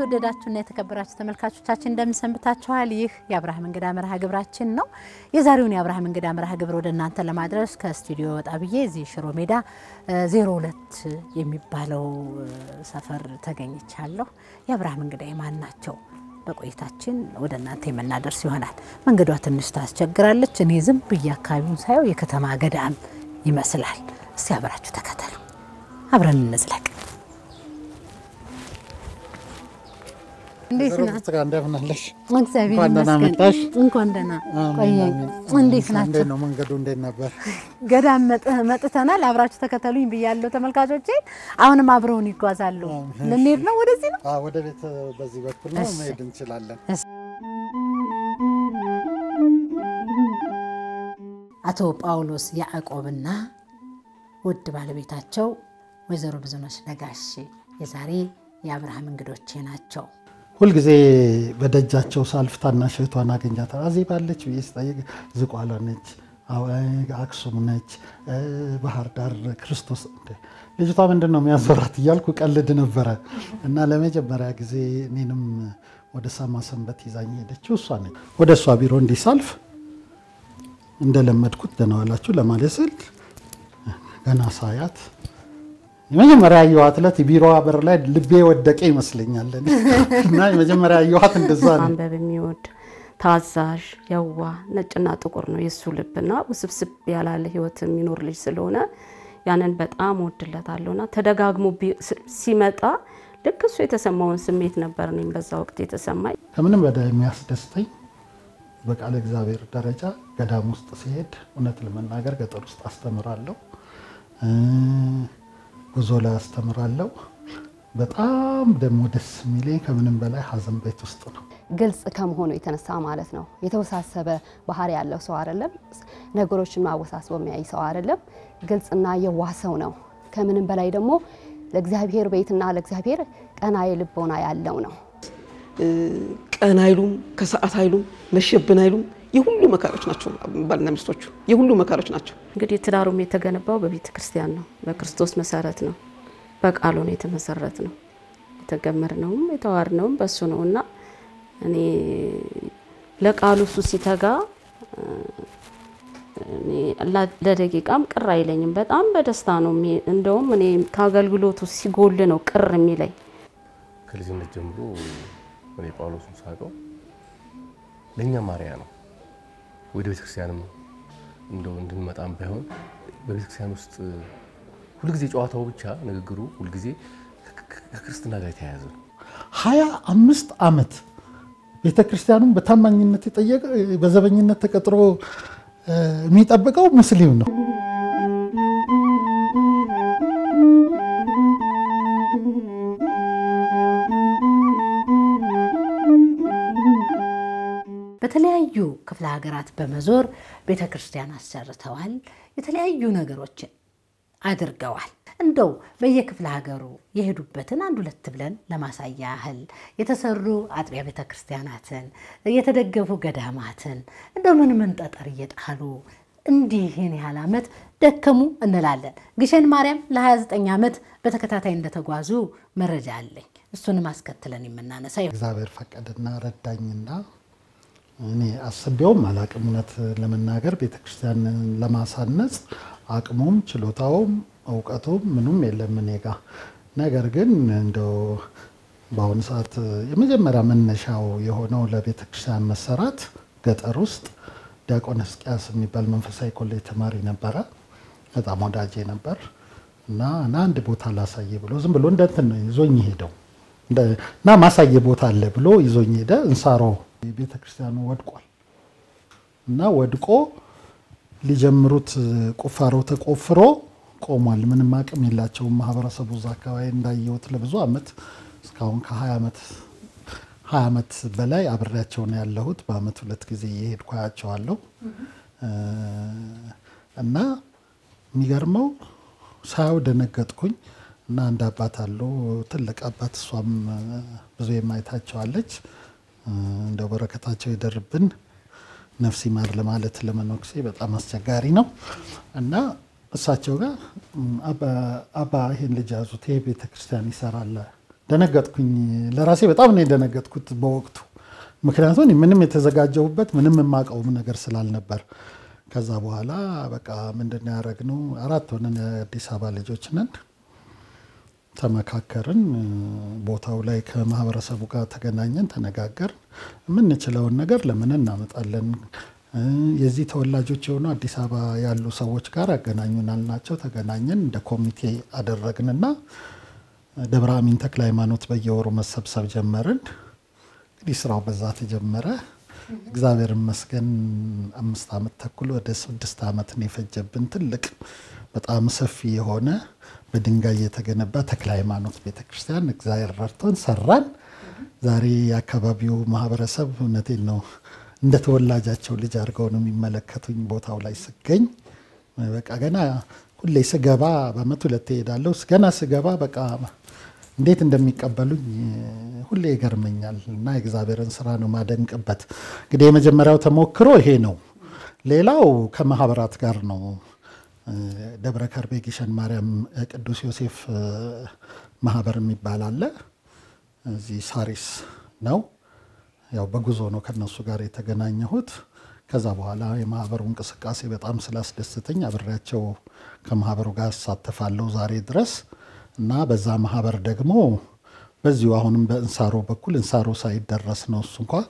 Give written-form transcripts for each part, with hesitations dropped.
የተወደዳችሁና የተከበራችሁ ተመልካቾቻችን እንደምን ሰንብታችኋል? ይህ የአብርሃም እንግዳ መርሃ ግብራችን ነው። የዛሬውን የአብርሃም እንግዳ መርሃ ግብር ወደ እናንተ ለማድረስ ከስቱዲዮ ወጣ ብዬ እዚህ ሽሮ ሜዳ 02 የሚባለው ሰፈር ተገኝቻለሁ። የአብርሃም እንግዳ ማን ናቸው? በቆይታችን ወደ እናንተ የምናደርስ ይሆናል። መንገዷ ትንሽ ታስቸግራለች። እኔ ዝም ብዬ አካባቢውን ሳየው የከተማ ገዳም ይመስላል። እስቲ አብራችሁ ተከተሉ፣ አብረን እንዝለቅ። እንዴት ናችሁ? እንደምናለሽ? እግዚአብሔር ይመስገን። እንኳን ደህና ቆየኝ። እንዴት ናችሁ? ነው መንገዱ እንዴት ነበር? ገዳም መጥተናል። አብራችሁ ተከተሉኝ ብያለሁ ተመልካቾቼ። አሁንም አብረውን ይጓዛሉ። ልንሄድ ነው ወደዚህ ነው? ወደ ቤት በዚህ በኩል ነው መሄድ እንችላለን። አቶ ጳውሎስ ያዕቆብና ውድ ባለቤታቸው ወይዘሮ ብዙነሽ ነጋሽ የዛሬ የአብርሃም እንግዶቼ ናቸው። ሁል ጊዜ በደጃቸው ሳልፍ ታናሽ እህቷን አገኛታለሁ። አዚ ባለች ብዬ ስጠይቅ ዝቋላ ነች፣ አክሱም ነች፣ ባህር ዳር ክርስቶስ ልጅቷ ምንድነው የሚያዞራት እያልኩ ቀልድ ነበረ እና ለመጀመሪያ ጊዜ እኔንም ወደ ሳማ ሰንበት ይዛኝ ሄደችው እሷ ነች። ወደ እሷ ቢሮ እንዲሳልፍ እንደለመድኩት ደህና ዋላችሁ ለማለት ስል ገና ሳያት የመጀመሪያ ያየኋት ዕለት ቢሮዋ በር ላይ ልቤ ወደቀ ይመስለኛል እና የመጀመሪያ ያየኋት እንደዛ ነው። አንበብ የሚወድ ታዛዥ የዋ ነጭና ጥቁር ነው የሱ ልብና ውስብስብ ያላለ ህይወት የሚኖር ልጅ ስለሆነ ያንን በጣም ወድለታለሁና ተደጋግሞ ሲመጣ ልክ እሱ የተሰማውን ስሜት ነበር እኔም በዛ ወቅት የተሰማኝ። ከምንም በላይ የሚያስደስተኝ በቃለ እግዚአብሔር ደረጃ ገዳም ውስጥ ሲሄድ እውነት ለመናገር ገጠር ውስጥ አስተምራለሁ፣ ጉዞ ላይ አስተምራለሁ። በጣም ደግሞ ደስ የሚለኝ ከምንም በላይ ሀዘን ቤት ውስጥ ነው። ግልጽ ከመሆኑ የተነሳ ማለት ነው። የተወሳሰበ ባህሪ ያለው ሰው አይደለም። ነገሮችን ማወሳስቦ የሚያይ ሰው አይደለም። ግልጽና የዋህ ሰው ነው። ከምንም በላይ ደግሞ ለእግዚአብሔር ቤትና ለእግዚአብሔር ቀናይ ልቦና ያለው ነው። ቀን አይሉም ከሰዓት አይሉም መሸብን አይሉም። የሁሉ መካሮች ናቸው ባልና ሚስቶቹ የሁሉ መካሮች ናቸው። እንግዲህ ትዳሩም የተገነባው በቤተ ክርስቲያን ነው፣ በክርስቶስ መሰረት ነው፣ በቃሉ ነው የተመሰረት ነው። የተገመርነውም የተዋርነውም በሱ ነውና እኔ ለቃሉ እሱ ሲተጋ እኔ ለደቂቃም ቅር አይለኝም። በጣም በደስታ ነው። እንደውም እኔ ከአገልግሎቱ ሲጎል ነው ቅር የሚለኝ። ከልጅነት ጀምሮ እኔ ጳውሎስን ሳቀው ለኛ ማርያ ነው። ወደ ቤተክርስቲያንም እንደው እንድንመጣም ባይሆን በቤተክርስቲያን ውስጥ ሁሉ ጊዜ ጨዋታው ብቻ ንግግሩ ሁሉ ጊዜ ከክርስትና ጋር የተያያዘ ነው። 25 ዓመት ቤተክርስቲያኑን በታማኝነት የጠየቀ በዘበኝነት ተቀጥሮ የሚጠብቀው ሙስሊም ነው። በተለያዩ ክፍለ ሀገራት በመዞር ቤተክርስቲያን አሰርተዋል። የተለያዩ ነገሮችን አድርገዋል። እንደው በየክፍለ ሀገሩ የሄዱበትን አንድ ሁለት ብለን ለማሳያ ያህል የተሰሩ አጥቢያ ቤተክርስቲያናትን፣ የተደገፉ ገዳማትን እንደው ምን ጠጠር እየጣሉ እንዲህን ያህል ዓመት ደከሙ እንላለን። ግሸን ማርያም ለ29 ዓመት በተከታታይ እንደተጓዙ መረጃ አለኝ። እሱንም አስከትለን የምናነሳ እግዚአብሔር ፈቀደና ረዳኝና እኔ አስቤውም አላቅም እውነት ለመናገር ቤተክርስቲያን ለማሳነጽ አቅሙም ችሎታውም እውቀቱም ምንም የለም እኔ ጋር። ነገር ግን እንደው በአሁኑ ሰዓት የመጀመሪያ መነሻው የሆነው ለቤተክርስቲያን መሰራት ገጠር ውስጥ ዲያቆን ሕዝቅያስ የሚባል መንፈሳዊ ኮሌጅ ተማሪ ነበረ። በጣም ወዳጄ ነበር እና አንድ ቦታ ላሳየ ብሎ ዝም ብሎ እንደንትን ነው ይዞኝ ሄደው እና ማሳየ ቦታ አለ ብሎ ይዞኝ ሄደ። እንሳሮ ቤተክርስቲያኑ ወድቋል እና ወድቆ ሊጀምሩት ቁፋሮ ተቆፍሮ ቆሟል። ምንም አቅም የላቸውም ማህበረሰቡ እዛ አካባቢ እንዳየሁት ለብዙ ዓመት እስካሁን ከ20 ዓመት በላይ አብሬያቸው ነው ያለሁት። በአመት 2 ጊዜ እየሄድኩ አያቸዋለሁ እና የሚገርመው ሳያው ደነገጥኩኝ። እና አንድ አባት አሉ ትልቅ አባት፣ እሷም ብዙ የማይታቸዋለች እንደው በረከታቸው ይደርብን ነፍስ ይማር ለማለት ለመኖክሴ በጣም አስቸጋሪ ነው እና እሳቸው ጋር አባ ይሄን ልጅ ያዙት፣ ይሄ ቤተክርስቲያን ይሰራል ደነገጥኩኝ። ለራሴ በጣም ነው የደነገጥኩት በወቅቱ። ምክንያቱም ምንም የተዘጋጀሁበት ምንም የማውቀውም ነገር ስላልነበር። ከዛ በኋላ በቃ ምንድነው ያደረግነው? 4 ሆነን የአዲስ አበባ ልጆች ነን። ተመካከርን። ቦታው ላይ ከማህበረሰቡ ጋር ተገናኘን፣ ተነጋገርን። የምንችለውን ነገር ለምን እናመጣለን? የዚህ ተወላጆች የሆኑ አዲስ አበባ ያሉ ሰዎች ጋር አገናኙናል ናቸው። ተገናኘን፣ እንደ ኮሚቴ አደረግንና ደብረ አሚን ተክለ ሃይማኖት በየወሩ መሰብሰብ ጀመርን። እንግዲህ ስራው በዛ ተጀመረ። እግዚአብሔር ይመስገን 5 ዓመት ተኩል ወደ 6 ዓመት ነው የፈጀብን። ትልቅ በጣም ሰፊ የሆነ በድንጋይ የተገነባ ተክለ ሃይማኖት ቤተክርስቲያን እግዚአብሔር ረድቶን ሰራን። ዛሬ የአካባቢው ማህበረሰብ እውነቴን ነው እንደ ተወላጃቸው ልጅ አድርገው ነው የሚመለከቱኝ። ቦታው ላይ ስገኝ በቃ ገና ሁሌ ስገባ በአመት 2 እሄዳለሁ። ገና ስገባ በቃ እንዴት እንደሚቀበሉኝ ሁሌ ይገርመኛል። እና የእግዚአብሔርን ስራ ነው ማደንቅበት። እንግዲህ የመጀመሪያው ተሞክሮ ይሄ ነው። ሌላው ከማህበራት ጋር ነው። ደብረ ከርቤ ግሸን ማርያም ቅዱስ ዮሴፍ ማህበር የሚባል አለ። እዚህ ሳሪስ ነው። ያው በጉዞ ነው ከነሱ ጋር የተገናኘሁት። ከዛ በኋላ የማህበሩ እንቅስቃሴ በጣም ስላስደስተኝ አብሬያቸው ከማህበሩ ጋር እሳተፋለሁ ዛሬ ድረስ። እና በዛ ማህበር ደግሞ በዚሁ አሁንም በእንሳሮ በኩል እንሳሮ ሳይደረስ ነው እሱ እንኳ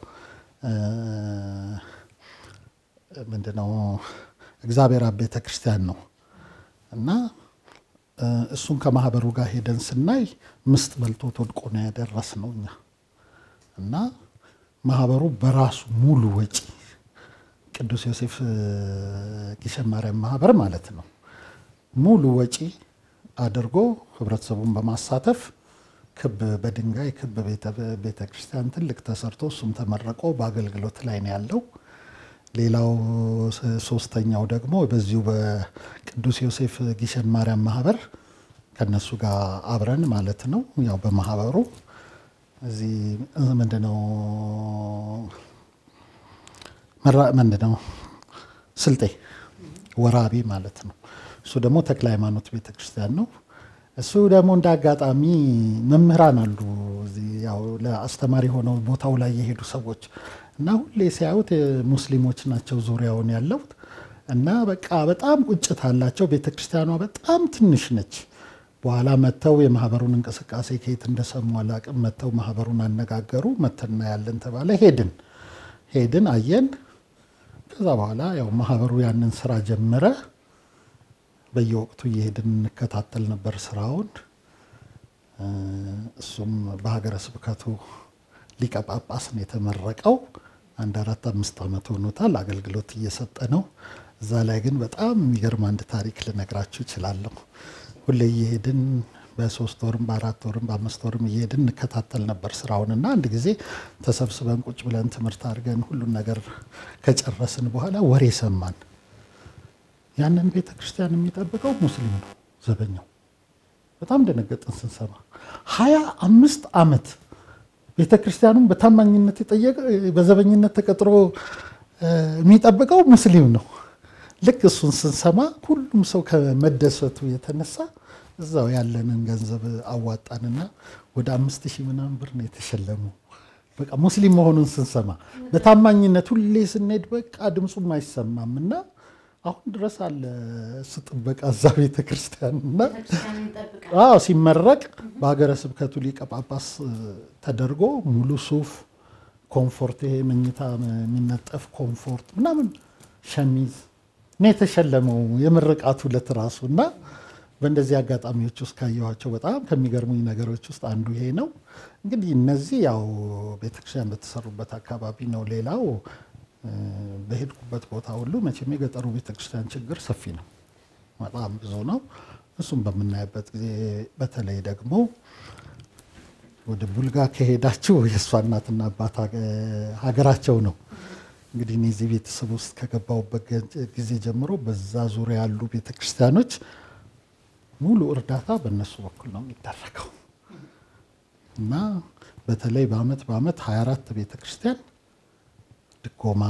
ምንድነው እግዚአብሔር አብ ቤተክርስቲያን ነው። እና እሱን ከማህበሩ ጋር ሄደን ስናይ ምስጥ በልቶት ወድቆ ነው ያደረስነው እኛ። እና ማህበሩ በራሱ ሙሉ ወጪ ቅዱስ ዮሴፍ ግሸን ማርያም ማህበር ማለት ነው ሙሉ ወጪ አድርጎ ህብረተሰቡን በማሳተፍ ክብ በድንጋይ ክብ ቤተክርስቲያን ትልቅ ተሰርቶ እሱም ተመረቆ በአገልግሎት ላይ ነው ያለው። ሌላው ሶስተኛው ደግሞ በዚሁ በቅዱስ ዮሴፍ ግሸን ማርያም ማህበር ከነሱ ጋር አብረን ማለት ነው ያው በማህበሩ እዚህ ምንድነው ስልጤ ወራቤ ማለት ነው። እሱ ደግሞ ተክለ ሃይማኖት ቤተክርስቲያን ነው። እሱ ደግሞ እንዳጋጣሚ መምህራን አሉ እዚህ ያው ለአስተማሪ ሆነው ቦታው ላይ የሄዱ ሰዎች እና ሁሌ ሲያዩት ሙስሊሞች ናቸው ዙሪያውን ያለው እና በቃ በጣም ቁጭት አላቸው። ቤተክርስቲያኗ በጣም ትንሽ ነች። በኋላ መተው የማህበሩን እንቅስቃሴ ከየት እንደሰሙ አላቅም። መተው ማህበሩን አነጋገሩ። መተና ያለን ተባለ። ሄድን አየን። ከዛ በኋላ ያው ማህበሩ ያንን ስራ ጀመረ። በየወቅቱ እየሄድን እንከታተል ነበር ስራውን። እሱም በሀገረ ስብከቱ ሊቀ ጳጳስ ነው የተመረቀው። 4-5 ዓመት ሆኖታል አገልግሎት እየሰጠ ነው። እዛ ላይ ግን በጣም የሚገርም አንድ ታሪክ ልነግራችሁ እችላለሁ። ሁሌ እየሄድን በ3 ወርም በ4 ወርም በ5 ወርም እየሄድን እንከታተል ነበር ስራውንና አንድ ጊዜ ተሰብስበን ቁጭ ብለን ትምህርት አድርገን ሁሉን ነገር ከጨረስን በኋላ ወሬ ሰማን። ያንን ቤተክርስቲያን የሚጠብቀው ሙስሊም ነው ዘበኛው። በጣም ደነገጥን ስንሰማ። 25 ዓመት ቤተክርስቲያኑን በታማኝነት የጠየቀ በዘበኝነት ተቀጥሮ የሚጠብቀው ሙስሊም ነው። ልክ እሱን ስንሰማ ሁሉም ሰው ከመደሰቱ የተነሳ እዛው ያለንን ገንዘብ አዋጣንና ወደ 5000 ምናምን ብር ነው የተሸለመው። በቃ ሙስሊም መሆኑን ስንሰማ በታማኝነት ሁሌ ስንሄድ በቃ ድምፁም አይሰማምና አሁን ድረስ አለ ስጥበቃ እዛ ቤተክርስቲያንና ሲመረቅ በሀገረ ስብከቱ ሊቀ ጳጳስ ተደርጎ ሙሉ ሱፍ ኮምፎርት ይሄ መኝታ የሚነጠፍ ኮምፎርት ምናምን ሸሚዝ ነው የተሸለመው የምርቃቱ ዕለት ራሱና በእንደዚህ አጋጣሚዎች ውስጥ ካየኋቸው በጣም ከሚገርሙኝ ነገሮች ውስጥ አንዱ ይሄ ነው። እንግዲህ እነዚህ ያው ቤተክርስቲያን በተሰሩበት አካባቢ ነው። ሌላው በሄድኩበት ቦታ ሁሉ መቼም የገጠሩ ቤተክርስቲያን ችግር ሰፊ ነው፣ በጣም ብዙ ነው። እሱም በምናይበት ጊዜ በተለይ ደግሞ ወደ ቡልጋ ከሄዳችሁ የእሷ እናትና አባት ሀገራቸው ነው። እንግዲህ እኔ እዚህ ቤተሰብ ውስጥ ከገባሁበት ጊዜ ጀምሮ በዛ ዙሪያ ያሉ ቤተክርስቲያኖች ሙሉ እርዳታ በእነሱ በኩል ነው የሚደረገው እና በተለይ በአመት 24 ቤተክርስቲያን ድጎማ፣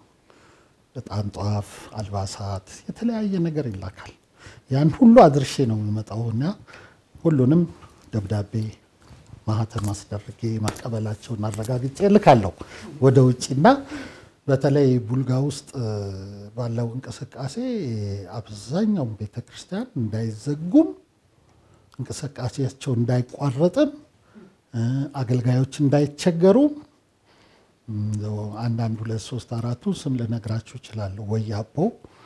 ዕጣን፣ ጧፍ፣ አልባሳት የተለያየ ነገር ይላካል። ያን ሁሉ አድርሼ ነው የሚመጣውና ሁሉንም ደብዳቤ ማህተም አስደርጌ መቀበላቸውን አረጋግጬ ልካለሁ ወደ ውጭና በተለይ ቡልጋ ውስጥ ባለው እንቅስቃሴ አብዛኛው ቤተክርስቲያን እንዳይዘጉም እንቅስቃሴያቸው እንዳይቋረጥም አገልጋዮች እንዳይቸገሩ አንዳንድ 2 3 4 ስም ልነግራችሁ እችላለሁ። ወያቦ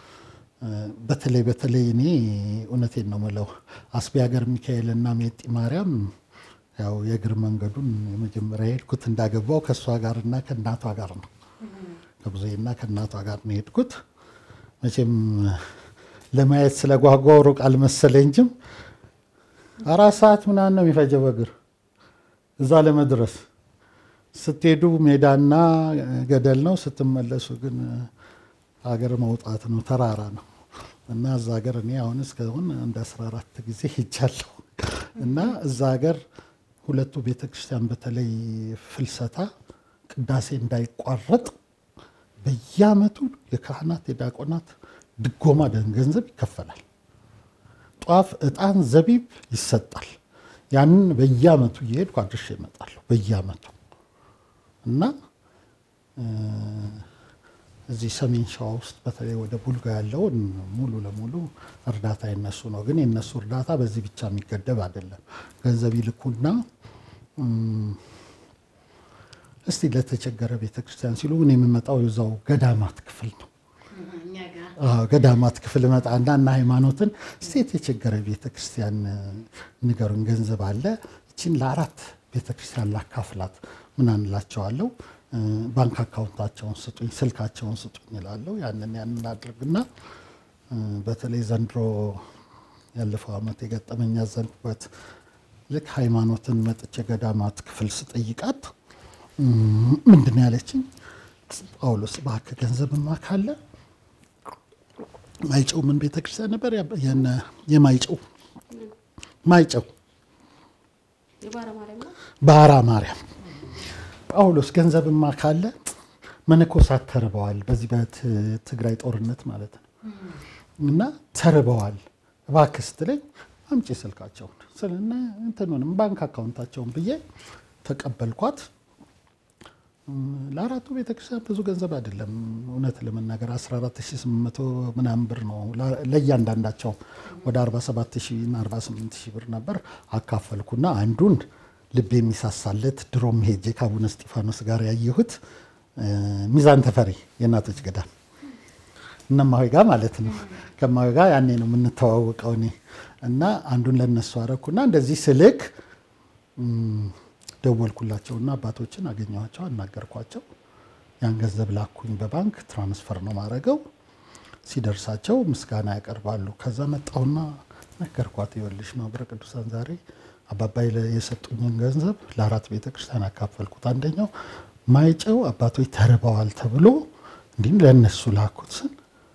በተለይ እኔ እውነቴን ነው የምለው አስቤ ሀገር ሚካኤልና ሜጢ ማርያም ያው የእግር መንገዱን የመጀመሪያ ሄድኩት እንዳገባው ከሷ ጋርና ከእናቷ ጋር ነው። ከብዙዬና ከእናቷ ጋር ነው ሄድኩት። መቼም ለማየት ስለጓጓው ሩቅ አልመሰለኝም። 4 ሰዓት ምናምን ነው የሚፈጀው በእግር እዛ ለመድረስ። ስትሄዱ ሜዳና ገደል ነው፣ ስትመለሱ ግን ሀገር መውጣት ነው፣ ተራራ ነው እና እዛ ሀገር እኔ አሁን እስካሁን እንደ 14 ጊዜ ሄጃለሁ እና እዛ ሀገር ሁለቱ ቤተክርስቲያን በተለይ ፍልሰታ ቅዳሴ እንዳይቋረጥ በየዓመቱ የካህናት የዲያቆናት ድጎማ ገንዘብ ይከፈላል። ጧፍ፣ ዕጣን፣ ዘቢብ ይሰጣል። ያንን በየዓመቱ እየሄድኩ አድርሼ እመጣለሁ በየዓመቱ እና እዚህ ሰሜን ሸዋ ውስጥ በተለይ ወደ ቡልጋ ያለውን ሙሉ ለሙሉ እርዳታ የነሱ ነው። ግን የነሱ እርዳታ በዚህ ብቻ የሚገደብ አይደለም። ገንዘብ ይልኩና እስቲ ለተቸገረ ቤተክርስቲያን ሲሉ እኔ የምመጣው የዛው ገዳማት ክፍል ነው። ገዳማት ክፍል መጣና እና ሃይማኖትን እስቲ የተቸገረ ቤተክርስቲያን ንገሩን፣ ገንዘብ አለ እቺን ለ4 ቤተክርስቲያን ላካፍላት ምናምን እላቸዋለሁ። ባንክ አካውንታቸውን ስጡኝ፣ ስልካቸውን ስጡኝ እላለሁ። ያንን አድርግና በተለይ ዘንድሮ ያለፈው ዓመት የገጠመኝ ያዘንኩበት ልክ ሃይማኖትን መጥቼ ገዳማት ክፍል ስጠይቃት ምንድን ነው ያለችኝ? ጳውሎስ እባክህ ገንዘብማ ካለ ማይጨው ምን ቤተክርስቲያን ነበር የማይጨው ባራ ማርያም ጳውሎስ ገንዘብማ ካለ መነኮሳት ተርበዋል፣ በዚህ በትግራይ ጦርነት ማለት ነው እና ተርበዋል፣ እባክህ ስትለኝ አምጪ ስልካቸውን ስለና እንትኑንም ባንክ አካውንታቸውን ብዬ ተቀበልኳት። ለ4ቱ ቤተክርስቲያን ብዙ ገንዘብ አይደለም እውነት ለመናገር 14800 ምናምን ብር ነው ለእያንዳንዳቸው ወደ 47000 እና 48000 ብር ነበር። አካፈልኩና አንዱን ልብ የሚሳሳለት ድሮም ሄጄ ከአቡነ እስጢፋኖስ ጋር ያየሁት ሚዛን ተፈሪ የእናቶች ገዳም እነማሆይ ጋር ማለት ነው። ከማሆይ ጋር ያኔ ነው የምንተዋወቀው እኔ እና አንዱን ለነሱ አረኩና እንደዚህ ስልክ ደወልኩላቸውና አባቶችን አገኘኋቸው፣ አናገርኳቸው። ያን ገንዘብ ላኩኝ በባንክ ትራንስፈር ነው ማድረገው። ሲደርሳቸው ምስጋና ያቀርባሉ። ከዛ መጣሁና ነገርኳት፣ ይኸውልሽ ማህበረ ቅዱሳን ዛሬ አባባይ የሰጡኝን ገንዘብ ለ4 ቤተክርስቲያን አካፈልኩት። አንደኛው ማይጨው አባቶች ተርበዋል ተብሎ እንዲህ ለነሱ ላኩት ስል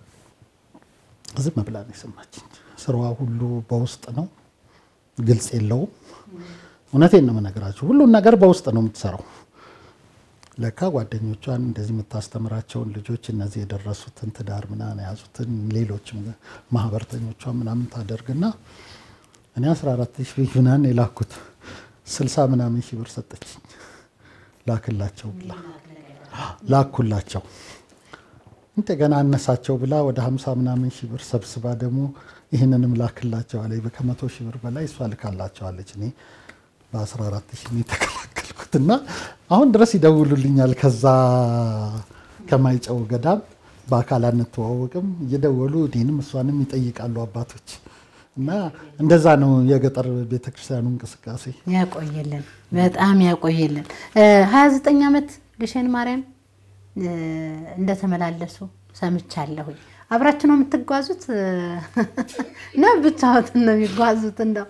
ዝም ብላ ነው የሰማችኝ። ስራዋ ሁሉ በውስጥ ነው፣ ግልጽ የለውም። እውነቴን ነው የምነግራችሁ፣ ሁሉን ነገር በውስጥ ነው የምትሰራው። ለካ ጓደኞቿን እንደዚህ የምታስተምራቸውን ልጆች እነዚህ የደረሱትን ትዳር ምናምን የያዙትን ሌሎችም ማህበርተኞቿን ምናምን ታደርግና እኔ 14000 ምናምን የላኩት 60 ምናምን ሺህ ብር ሰጠችኝ። ላክላቸው ብላ ላኩላቸው። እንደገና አነሳቸው ብላ ወደ 50 ምናምን ሺህ ብር ሰብስባ ደግሞ ይህንንም ላክላቸው አለኝ። በ100 ሺህ ብር በላይ እሷ ልካላቸዋለች። እኔ በ14000 ነው የተከላከልኩትና አሁን ድረስ ይደውሉልኛል። ከዛ ከማይጨው ገዳም በአካል አንተዋወቅም፣ እየደወሉ እኔንም እሷንም ይጠይቃሉ አባቶች እና እንደዛ ነው የገጠር ቤተክርስቲያኑ እንቅስቃሴ። ያቆየልን፣ በጣም ያቆየልን። 29 ዓመት ግሸን ማርያም እንደተመላለሱ ሰምቻለሁ። አብራችሁ ነው የምትጓዙት ነው ብቻዎትን ነው የሚጓዙት? እንደው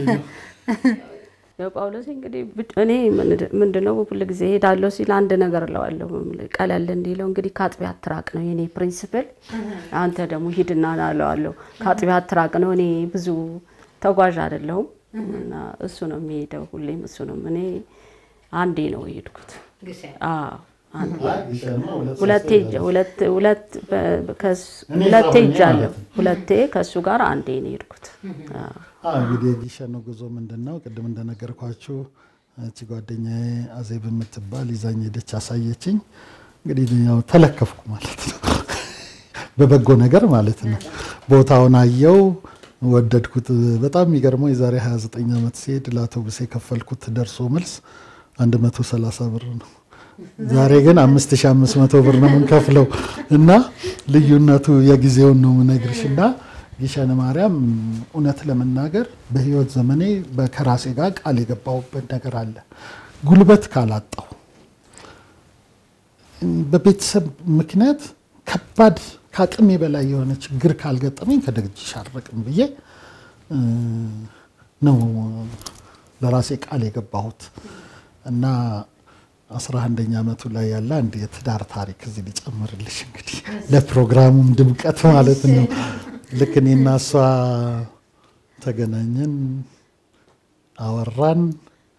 ጳውሎስ እንግዲህ እኔ ምንድነው ሁሉ ጊዜ ሄዳለሁ ሲል አንድ ነገር እለዋለሁ፣ ቀለል እንዲለው እንግዲህ ከአጥቢያ አትራቅ ነው የኔ ፕሪንሲፕል። አንተ ደግሞ ሂድና እለዋለሁ ከአጥቢያ አትራቅ ነው። እኔ ብዙ ተጓዥ አይደለሁም እና እሱ ነው የሚሄደው ሁሌም እሱ ነው። እኔ አንዴ ነው የሄድኩት። አዎ ሁለቴ ከሱ ጋር አንዴ ነው የሄድኩት። እንግዲህ የግሸኑ ጉዞ ምንድነው? ቅድም እንደነገርኳችሁ እቺ ጓደኛዬ አዜብ የምትባል ይዛኝ ሄደች፣ አሳየችኝ። እንግዲህ ያው ተለከፍኩ ማለት ነው በበጎ ነገር ማለት ነው። ቦታውን አየው፣ ወደድኩት። በጣም የሚገርመው የዛሬ 29 ዓመት ሲሄድ ለአውቶቡስ የከፈልኩት ደርሶ መልስ 130 ብር ነው። ዛሬ ግን 5500 ብር ነው የምንከፍለው እና ልዩነቱ የጊዜውን ነው የምነግርሽና ግሸን ማርያም እውነት ለመናገር በህይወት ዘመኔ ከራሴ ጋር ቃል የገባሁበት ነገር አለ። ጉልበት ካላጣው በቤተሰብ ምክንያት ከባድ ከአቅሜ በላይ የሆነ ችግር ካልገጠመኝ ከደጅሽ አልርቅም ብዬ ነው ለራሴ ቃል የገባሁት እና 11ኛ ዓመቱ ላይ ያለ አንድ የትዳር ታሪክ እዚህ ሊጨምርልሽ እንግዲህ ለፕሮግራሙም ድምቀት ማለት ነው። ልክ እኔና እሷ ተገናኘን፣ አወራን።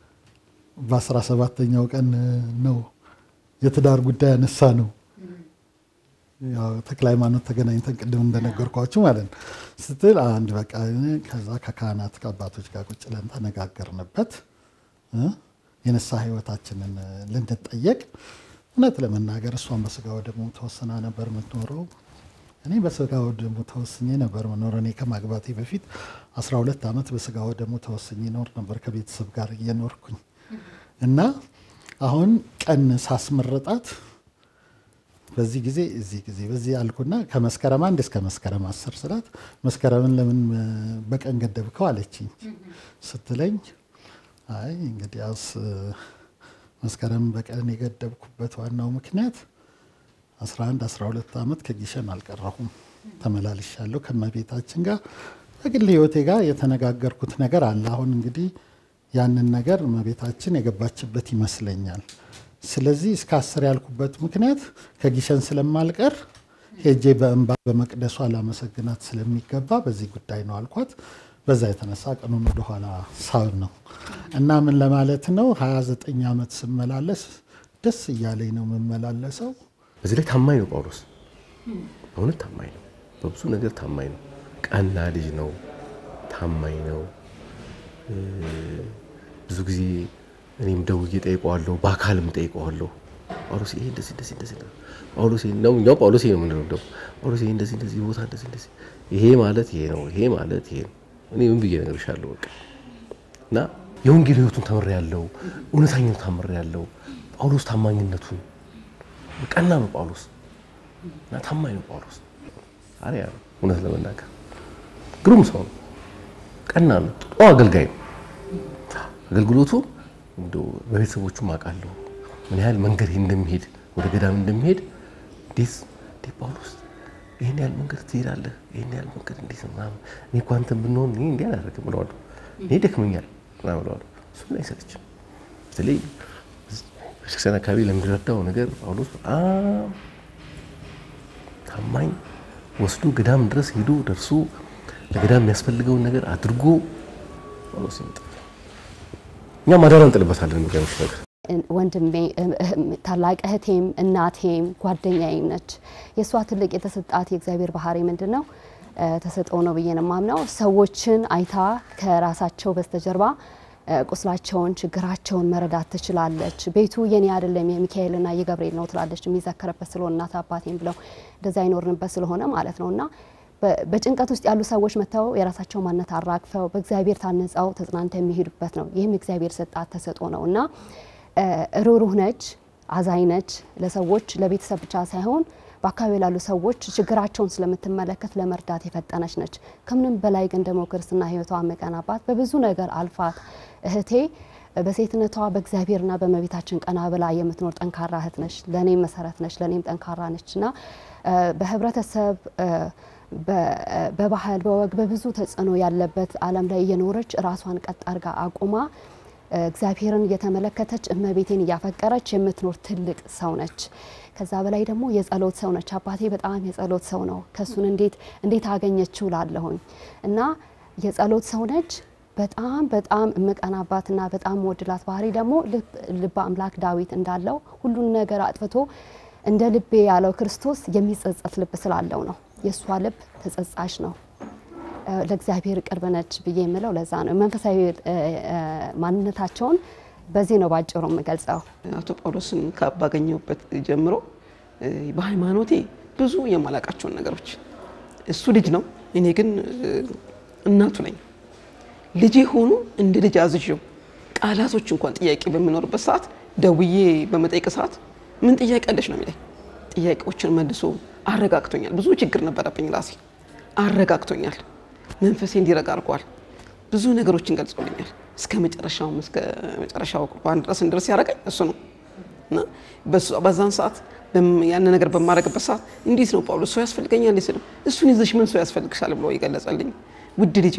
በ17ኛው ቀን ነው የትዳር ጉዳይ ያነሳ ነው። ያው ተክለ ሃይማኖት ተገናኝተን ቅድም እንደነገርኳችሁ ማለት ነው ስትል አንድ በቃ ከዛ ከካህናት ከአባቶች ጋር ቁጭ ብለን ተነጋገርንበት የነሳ ህይወታችንን ልንጠየቅ። እውነት ለመናገር እሷን በስጋ ወደሙ ተወስና ነበር የምትኖረው፣ እኔ በስጋ ወደሙ ተወስኜ ነበር የምኖረው። እኔ ከማግባቴ በፊት 12 ዓመት በስጋ ወደሙ ተወስኜ ኖር ነበር ከቤተሰብ ጋር እየኖርኩኝ እና አሁን ቀን ሳስመረጣት በዚህ ጊዜ እዚህ ጊዜ በዚህ አልኩና ከመስከረም 1 እስከ መስከረም 10 ስላት መስከረምን ለምን በቀን ገደብከው አለችኝ። ስትለኝ አይ እንግዲያውስ መስከረም በቀን የገደብኩበት ዋናው ምክንያት 11 12 ዓመት ከግሸን አልቀረሁም፣ ተመላልሻለሁ ከመቤታችን ጋር በግል ህይወቴ ጋር የተነጋገርኩት ነገር አለ። አሁን እንግዲህ ያንን ነገር መቤታችን የገባችበት ይመስለኛል። ስለዚህ እስከ 10 ያልኩበት ምክንያት ከግሸን ስለማልቀር ሄጄ በእንባ በመቅደሷ ላመሰግናት ስለሚገባ በዚህ ጉዳይ ነው አልኳት። በዛ የተነሳ ቀኑን ወደ ኋላ ሳብ ነው እና ምን ለማለት ነው 29 ዓመት ስመላለስ ደስ እያለኝ ነው የምመላለሰው። በዚህ ላይ ታማኝ ነው ጳውሎስ፣ በእውነት ታማኝ ነው፣ በብዙ ነገር ታማኝ ነው። ቀና ልጅ ነው፣ ታማኝ ነው። ብዙ ጊዜ እኔም ደውዬ ጠይቀዋለሁ፣ በአካልም ጠይቀዋለሁ። ጳውሎስ ይሄ እንደዚህ ጳውሎስ ነው ነው ጳውሎስ ነው ምንድነው ደግሞ ጳውሎስ ይሄ እንደዚህ ቦታ እንደዚህ ይሄ ማለት ይሄ ነው፣ ይሄ ማለት ይሄ ነው። እኔ ምን ብዬ እነግርሻለሁ በቃ እና የወንጌል ህይወቱን ተምሬያለሁ፣ እውነተኛውን ተምሬያለሁ። ጳውሎስ ታማኝነቱን ቀና ነው ጳውሎስ እና ታማኝ ነው ጳውሎስ። አሪያ ነው እውነት ለመናገር ግሩም ሰው ነው፣ ቀና ነው፣ ጥሩ አገልጋይ ነው። አገልግሎቱ እንደው በቤተሰቦቹም አውቃለሁ ምን ያህል መንገድ እንደሚሄድ ወደ ገዳም እንደሚሄድ ዲስ ጳውሎስ ይሄን ያህል መንገድ ትሄዳለህ፣ ይሄን ያህል መንገድ እንዴት ነው ማለት እኔ እኮ አንተን ብንሆን እኔ እንዲህ አላደርግም ብለዋለሁ። እኔ ደክመኛል ምናምን ብለዋለሁ። እሱ ምን አይሰለችም። በተለይ ቤተክርስቲያን አካባቢ ለሚረዳው ነገር ጳውሎስ በጣም ታማኝ፣ ወስዶ ገዳም ድረስ ሄዶ ደርሶ ለገዳም የሚያስፈልገውን ነገር አድርጎ ጳውሎስ ይመጣል። እኛ ማዳን እንጥልበታለን የሚገርምሽ ነገር ወንድሜ ታላቅ እህቴም እናቴም ጓደኛዬም ነች። የሷ ትልቅ የተሰጣት የእግዚአብሔር ባህሪ ምንድነው? ተሰጠው ነው ብዬ ነው የማምነው። ሰዎችን አይታ ከራሳቸው በስተጀርባ ቁስላቸውን ችግራቸውን መረዳት ትችላለች። ቤቱ የኔ አይደለም የሚካኤልና የገብርኤል ነው ትላለች። የሚዘከረበት ስለሆነ እናት አባቴም ብለው እንደዛ አይኖርንበት ስለሆነ ማለት ነውና በጭንቀት ውስጥ ያሉ ሰዎች መተው የራሳቸው ማንነት አራግፈው በእግዚአብሔር ታንጸው ተጽናንተው የሚሄዱበት ነው። ይሄም እግዚአብሔር ሰጣት ተሰጥኦ ነውና ሩሩህ ነች፣ አዛኝ ነች። ለሰዎች ለቤተሰብ ብቻ ሳይሆን በአካባቢ ላሉ ሰዎች ችግራቸውን ስለምትመለከት ለመርዳት የፈጠነች ነች። ከምንም በላይ ግን ደግሞ ክርስትና ህይወቷ መቀናባት በብዙ ነገር አልፋት እህቴ በሴትነቷ በእግዚአብሔርና በመቤታችን ቀና ብላ የምትኖር ጠንካራ እህት ነች። ለኔም መሰረት ነች፣ ለኔም ጠንካራ ነችና በህብረተሰብ በባህል በወግ በብዙ ተጽዕኖ ያለበት ዓለም ላይ እየኖረች ራሷን ቀጥ አርጋ አቁማ እግዚአብሔርን እየተመለከተች እመቤቴን እያፈቀረች የምትኖር ትልቅ ሰው ነች። ከዛ በላይ ደግሞ የጸሎት ሰው ነች። አባቴ በጣም የጸሎት ሰው ነው። ከሱን እንዴት አገኘችው ላለሁኝ እና የጸሎት ሰው ነች። በጣም መቀናባትና በጣም ወድላት ባህሪ ደግሞ ልበ አምላክ ዳዊት እንዳለው ሁሉን ነገር አጥፍቶ እንደ ልቤ ያለው ክርስቶስ የሚጸጸት ልብ ስላለው ነው። የሷ ልብ ተጸጻሽ ነው። ለእግዚአብሔር ቅርብ ነች ብዬ የምለው ለዛ ነው። መንፈሳዊ ማንነታቸውን በዚህ ነው ባጭሩ የምገልጸው። አቶ ጳውሎስን ባገኘሁበት ጀምሮ በሃይማኖቴ ብዙ የማላቃቸውን ነገሮች እሱ ልጅ ነው፣ እኔ ግን እናቱ ነኝ። ልጅ ሆኖ እንደ ልጅ አዝዤው ቃላቶች እንኳን ጥያቄ በሚኖርበት ሰዓት ደውዬ በመጠየቅ ሰዓት ምን ጥያቄ አለሽ ነው የሚለኝ። ጥያቄዎችን መልሶ አረጋግቶኛል። ብዙ ችግር ነበረብኝ ራሴ አረጋግቶኛል። መንፈሴ እንዲረጋ አድርጓል። ብዙ ነገሮችን ገልጾልኛል። እስከ መጨረሻው ቁርባን ድረስ ያደረገኝ እሱ ነው እና በዛን ሰዓት ያን ነገር በማረግበት ሰዓት እንዴት ነው ጳውሎስ ሰው ያስፈልገኛል ሲል እሱን ይዘሽ ምን ሰው ያስፈልግሻል ብሎ ይገለጸልኝ። ውድ ልጄ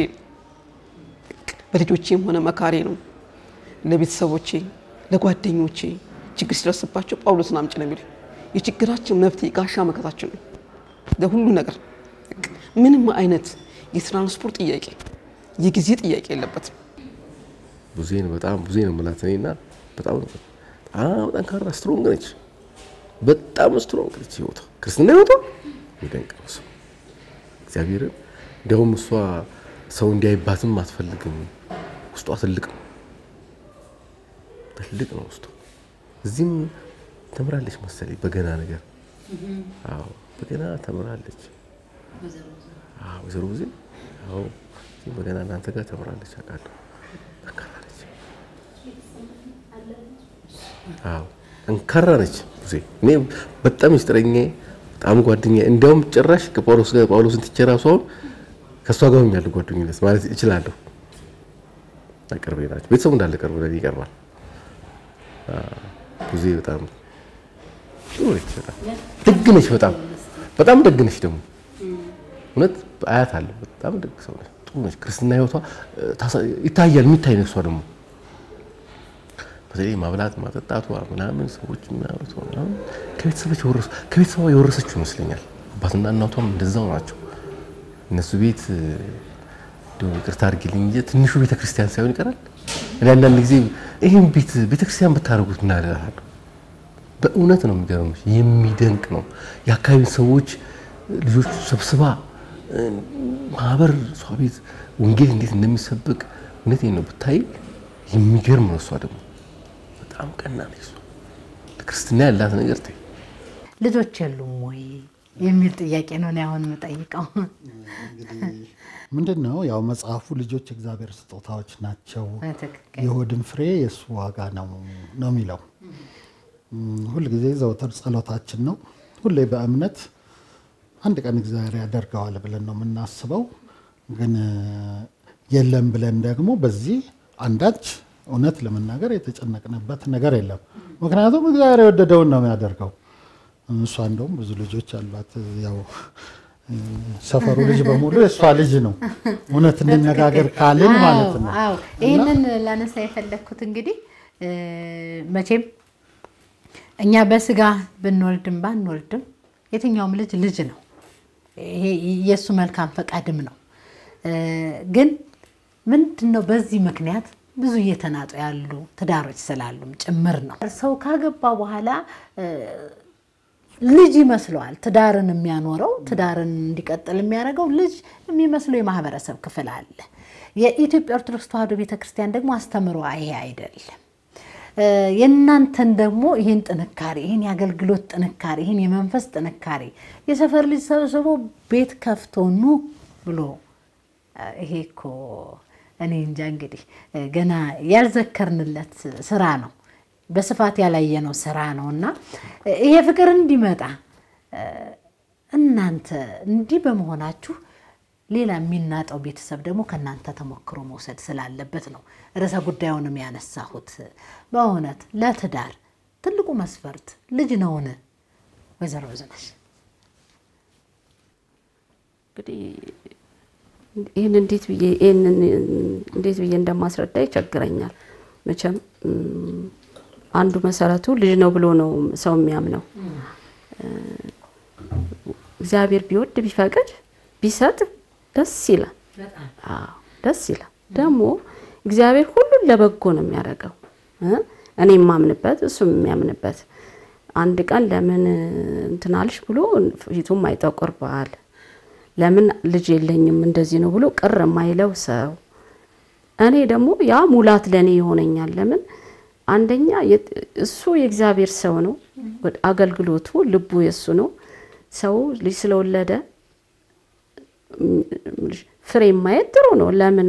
በልጆቼም ሆነ መካሬ ነው። ለቤተሰቦቼ ለጓደኞቼ ችግር ሲደርስባቸው ጳውሎስን አምጪ ነው የሚሉኝ። የችግራችን መፍትሄ ጋሻ መከታችን ነው ለሁሉ ነገር። ምንም አይነት የትራንስፖርት ጥያቄ የጊዜ ጥያቄ የለበትም። በጣም ብዙ ነው ማለት ነውና በጣም ጠንካራ ስትሮንግ ነች። በጣም ስትሮንግ ነች። ህይወቷ ክርስትና ህይወቷ ይደንቅ ነው። እግዚአብሔር እንደውም እሷ ሰው እንዲያይባትም አትፈልግም። ውስጧ ትልቅ ነው ውስጧ። እዚህም ተምራለች መሰለኝ በገና ነገር። አዎ በገና ተምራለች። አዎ ወይዘሮ ጊዜ አዎ በገና እናንተ ጋር ተምራለች አውቃለሁ። ጠንካራለች። አዎ ጠንካራለች። እኔ በጣም ይስጥረኛ በጣም ጓደኛ እንደውም ጭራሽ ከጳውሎስን ትቸራሱ አሁን ከሷ ጋር ያለው ጓደኝነት ማለት እችላለሁ። አቀርቤ ናቸው ቤተሰቡ እንዳለ ቀርቦ ለኔ ይቀርባል። ብዙ በጣም ደግ ነች። በጣም ደግ ነች። ደግሞ እውነት አያት አለ በጣም ደግ ሰው ነች። ጥሩ ነች። ክርስትና ህይወቷ ይታያል። የሚታይ ነው። እሷ ደግሞ በተለይ ማብላት ማጠጣቷ ምናምን ሰዎች የሚያወሩት ነው ከቤተሰቧ የወረሰችው ይመስለኛል። አባትና እናቷም እንደዛው ናቸው። እነሱ ቤት ይቅርታ አድርጊልኝ እንጂ ትንሹ ቤተክርስቲያን ሳይሆን ይቀራል። እኔ አንዳንድ ጊዜ ይሄን ቤተክርስቲያን ብታረጉት ምን አላለ። በእውነት ነው የሚገርምሽ፣ የሚደንቅ ነው። የአካባቢ ሰዎች ልጆች ሰብስባ ማህበር እሷ ቤት ወንጌል እንዴት እንደሚሰበክ እውነቴን ነው ብታይ የሚገርም ነው። እሷ ደግሞ በጣም ቀና ነች። ለክርስትና ያላት ነገር ታይ። ልጆች የሉም ወይ የሚል ጥያቄ ነው እኔ አሁን የምጠይቀው። ምንድነው ያው መጽሐፉ ልጆች እግዚአብሔር ስጦታዎች ናቸው፣ የሆድን ፍሬ የሱ ዋጋ ነው የሚለው። ሁሉ ጊዜ ዘወትር ጸሎታችን ነው። ሁሌ በእምነት አንድ ቀን እግዚአብሔር ያደርገዋል ብለን ነው የምናስበው። ግን የለም ብለን ደግሞ በዚህ አንዳች እውነት ለመናገር የተጨነቅንበት ነገር የለም። ምክንያቱም እግዚአብሔር የወደደውን ነው የሚያደርገው። እሷ እንደውም ብዙ ልጆች አሏት። ያው ሰፈሩ ልጅ በሙሉ የሷ ልጅ ነው። እውነት እንነጋገር ካልን ማለት ነው። አዎ ይሄንን ላነሳ የፈለኩት እንግዲህ መቼም እኛ በስጋ ብንወልድም ባንወልድም የትኛውም ልጅ ነው። ይሄ የሱ መልካም ፈቃድም ነው። ግን ምንድነው በዚህ ምክንያት ብዙ እየተናጡ ያሉ ትዳሮች ስላሉም ጭምር ነው። ሰው ካገባ በኋላ ልጅ ይመስለዋል ትዳርን የሚያኖረው፣ ትዳርን እንዲቀጥል የሚያደርገው ልጅ የሚመስለው የማህበረሰብ ክፍል አለ። የኢትዮጵያ ኦርቶዶክስ ተዋሕዶ ቤተክርስቲያን ደግሞ አስተምሮ ይሄ አይደለም። የእናንተን ደግሞ ይሄን ጥንካሬ፣ ይሄን የአገልግሎት ጥንካሬ፣ ይሄን የመንፈስ ጥንካሬ የሰፈር ልጅ ሰብስቦ ቤት ከፍቶ ኑ ብሎ ይሄ እኮ እኔ እንጃ እንግዲህ ገና ያልዘከርንለት ስራ ነው፣ በስፋት ያላየነው ስራ ነውና ይሄ ፍቅር እንዲመጣ እናንተ እንዲህ በመሆናችሁ ሌላ የሚናጠው ቤተሰብ ደግሞ ከናንተ ተሞክሮ መውሰድ ስላለበት ነው ርዕሰ ጉዳዩንም ያነሳሁት። በእውነት ለትዳር ትልቁ መስፈርት ልጅ ነውን? ወይዘሮ ዝናሽ እንግዲህ ይህን እንዴት ብዬ እንደማስረዳ ይቸግረኛል። መቼም አንዱ መሰረቱ ልጅ ነው ብሎ ነው ሰው የሚያምነው። እግዚአብሔር ቢወድ ቢፈቅድ ቢሰጥ ደስ ይላል። አዎ ደስ ይላል። ደግሞ እግዚአብሔር ሁሉን ለበጎ ነው የሚያደርገው። እኔ የማምንበት እሱም የሚያምንበት። አንድ ቀን ለምን እንትናልሽ ብሎ ፊቱም አይጠቆር ባል ለምን ልጅ የለኝም እንደዚህ ነው ብሎ ቅር የማይለው ሰው፣ እኔ ደግሞ ያ ሙላት ለኔ ይሆነኛል። ለምን አንደኛ እሱ የእግዚአብሔር ሰው ነው። አገልግሎቱ ልቡ የሱ ነው። ሰው ልጅ ስለወለደ ፍሬ ማየት ጥሩ ነው። ለምን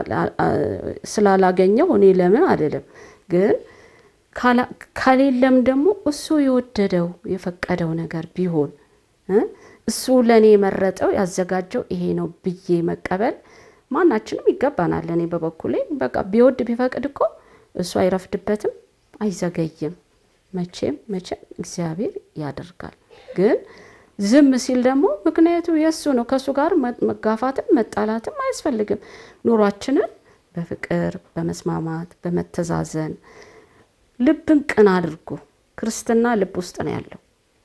ስላላገኘው እኔ ለምን አይደለም። ግን ካሌለም ደግሞ እሱ የወደደው የፈቀደው ነገር ቢሆን እሱ ለኔ መረጠው ያዘጋጀው ይሄ ነው ብዬ መቀበል ማናችንም ይገባናል። እኔ በበኩሌ በቃ ቢወድ ቢፈቅድ እኮ እሱ አይረፍድበትም፣ አይዘገይም። መቼም እግዚአብሔር ያደርጋል። ግን ዝም ሲል ደግሞ ምክንያቱ የሱ ነው። ከሱ ጋር መጋፋትም መጣላትም አያስፈልግም። ኑሯችንን በፍቅር በመስማማት በመተዛዘን ልብን ቅን አድርጎ ክርስትና ልብ ውስጥ ነው ያለው።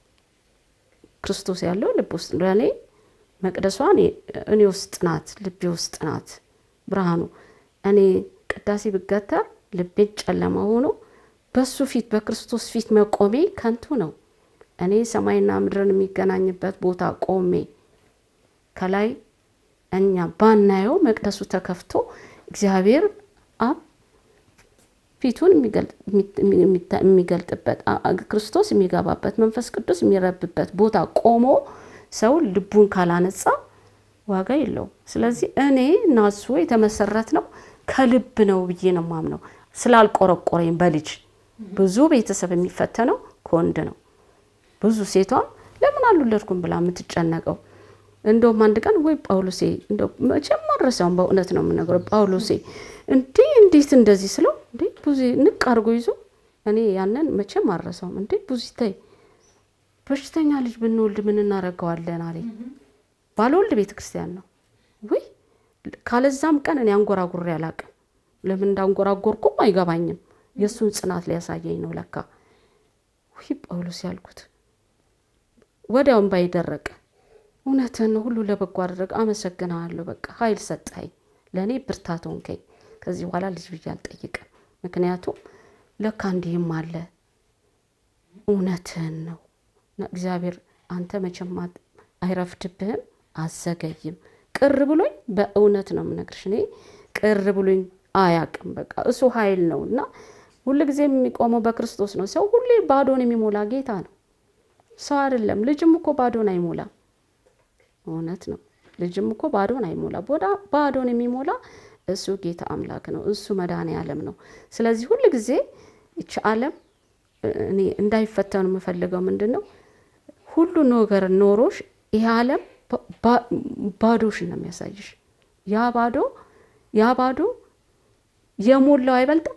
ክርስቶስ ያለው ልብ ውስጥ ነው። ለኔ መቅደሷ እኔ ውስጥ ናት፣ ልቤ ውስጥ ናት። ብርሃኑ እኔ ቅዳሴ ብገተር ልቤ ጨለማ ሆኖ በሱ ፊት በክርስቶስ ፊት መቆሜ ከንቱ ነው። እኔ ሰማይና ምድርን የሚገናኝበት ቦታ ቆሜ ከላይ እኛ ባናየው መቅደሱ ተከፍቶ እግዚአብሔር አብ ፊቱን የሚገልጥበት ክርስቶስ የሚገባበት መንፈስ ቅዱስ የሚረብበት ቦታ ቆሞ ሰው ልቡን ካላነጻ ዋጋ የለውም። ስለዚህ እኔ እና እሱ የተመሰረት ነው ከልብ ነው ብዬ ነው ማምነው። ስላልቆረቆረኝ በልጅ ብዙ ቤተሰብ የሚፈተነው ከወንድ ነው። ብዙ ሴቷም ለምን አልወለድኩም ብላ የምትጨነቀው እንደውም አንድ ቀን ወይ ጳውሎሴ እንደው መቼም ማረሳውን በእውነት ነው የምነግረው። ጳውሎሴ እንዴት እንደዚህ ስለው ብዙ ንቅ አድርጎ ይዞ እኔ ያንን መቼም ማረሳውም ብዙ ይታይ በሽተኛ ልጅ ብንወልድ ምን እናረጋዋለን አለኝ። ባልወልድ ቤተክርስቲያን ነው ወይ ካለዛም ቀን እኔ አንጎራጉሬ አላቅም። ለምን እንዳንጎራጎርኩም አይገባኝም። የሱን ጽናት ሊያሳየኝ ነው ለካ። ወይ ጳውሎስ ያልኩት ወዲያውም ባይደረቀ እውነትን ሁሉ ለበጎ አደረገ። አመሰግናለሁ በቃ ኃይል ሰጠኝ፣ ለኔ ብርታት ሆንከኝ። ከዚህ በኋላ ልጅ ብዬ አልጠይቅም። ምክንያቱም ለካ እንዲህም አለ እውነትን ነው። እግዚአብሔር አንተ መቼም አይረፍድብህም፣ አዘገይም። ቅር ብሎኝ በእውነት ነው የምነግርሽ። እኔ ቅር ብሎኝ አያቅም። በቃ እሱ ኃይል ነውና ሁሉ ጊዜ የሚቆመው በክርስቶስ ነው። ሰው ሁሌ ባዶን የሚሞላ ጌታ ነው፣ ሰው አይደለም። ልጅም እኮ ባዶን አይሞላ። እውነት ነው። ልጅም እኮ ባዶን አይሞላ። ባዶን የሚሞላ እሱ ጌታ አምላክ ነው። እሱ መድኃኔዓለም ነው። ስለዚህ ሁሉ ጊዜ እቺ ዓለም እኔ እንዳይፈተኑ የምፈልገው ምንድነው ሁሉ ነገር ኖሮሽ ይሄ ዓለም ባዶሽ ነው የሚያሳይሽ። ያ ባዶ የሞላው አይበልጥም።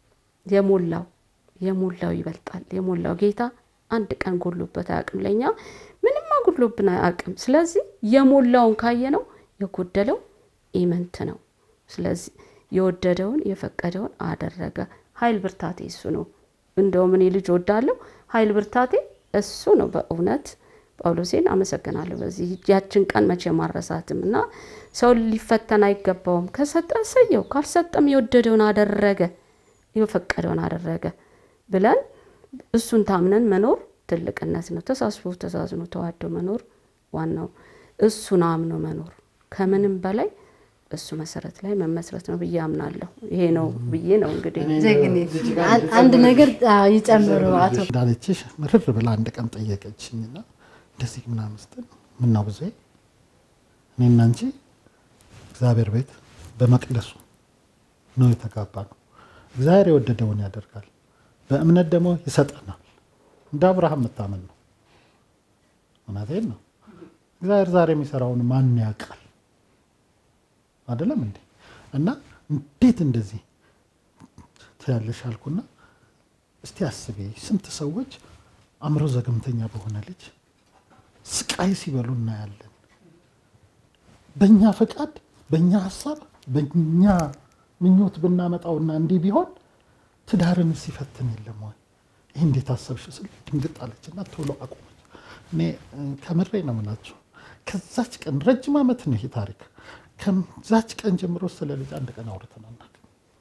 የሞላው ይበልጣል። የሞላው ጌታ አንድ ቀን ጎሎበት አያውቅም። ለኛ ምንም አጎሎብን አያውቅም። ስለዚህ የሞላውን ካየነው የጎደለው ኢመንት ነው። ስለዚህ የወደደውን የፈቀደውን አደረገ። ኃይል ብርታቴ እሱ ነው። እንደውም እኔ ልጅ ወዳለሁ ኃይል ብርታቴ እሱ ነው። በእውነት ጳውሎስን አመሰግናለሁ። በዚህ ያችን ቀን መቼ ማረሳትምና ሰው ሊፈተን አይገባውም። ከሰጠ ሰየው፣ ካልሰጠም የወደደውን አደረገ የፈቀደውን አደረገ ብለን እሱን ታምነን መኖር ትልቅነት ነው። ተሳስቦ ተዛዝኖ ተዋዶ መኖር ዋናው እሱን አምኖ መኖር ከምንም በላይ እሱ መሰረት ላይ መመስረት ነው ብዬ አምናለሁ። ይሄ ነው ብዬ ነው እንግዲህ አንድ ነገር ይጨምሩ አቶ ዳለችሽ ምርር ብላ አንድ ቀን ጠየቀችኝና እንደዚህ ምናምን ስትል ምን ነው ብዙ እኔና አንቺ እግዚአብሔር ቤት በመቅደሱ ነው የተጋባነው። እግዚአብሔር የወደደውን ያደርጋል፣ በእምነት ደግሞ ይሰጠናል። እንደ አብርሃም መታመን ነው። እውነቴን ነው። እግዚአብሔር ዛሬ የሚሰራውን ማን ያውቃል? አይደለም እንዴ? እና እንዴት እንደዚህ ትያለሽ አልኩና እስቲ አስቢ፣ ስንት ሰዎች አምሮ ዘገምተኛ በሆነ ልጅ ስቃይ ሲበሉ እናያለን። በእኛ ፈቃድ፣ በእኛ ሐሳብ፣ በእኛ ምኞት ብናመጣውና እንዲህ ቢሆን ትዳርን ሲፈትን የለም ወይ? ይሄ እንዴት አሰብሽ ስል ድንግጥ አለችና ቶሎ አቆመች። እኔ ከምሬ ነው የምላችሁ። ከዛች ቀን ረጅም ዓመት ነው ይሄ ታሪክ። ከዛች ቀን ጀምሮ ስለ ልጅ አንድ ቀን አውርተን አናውቅም።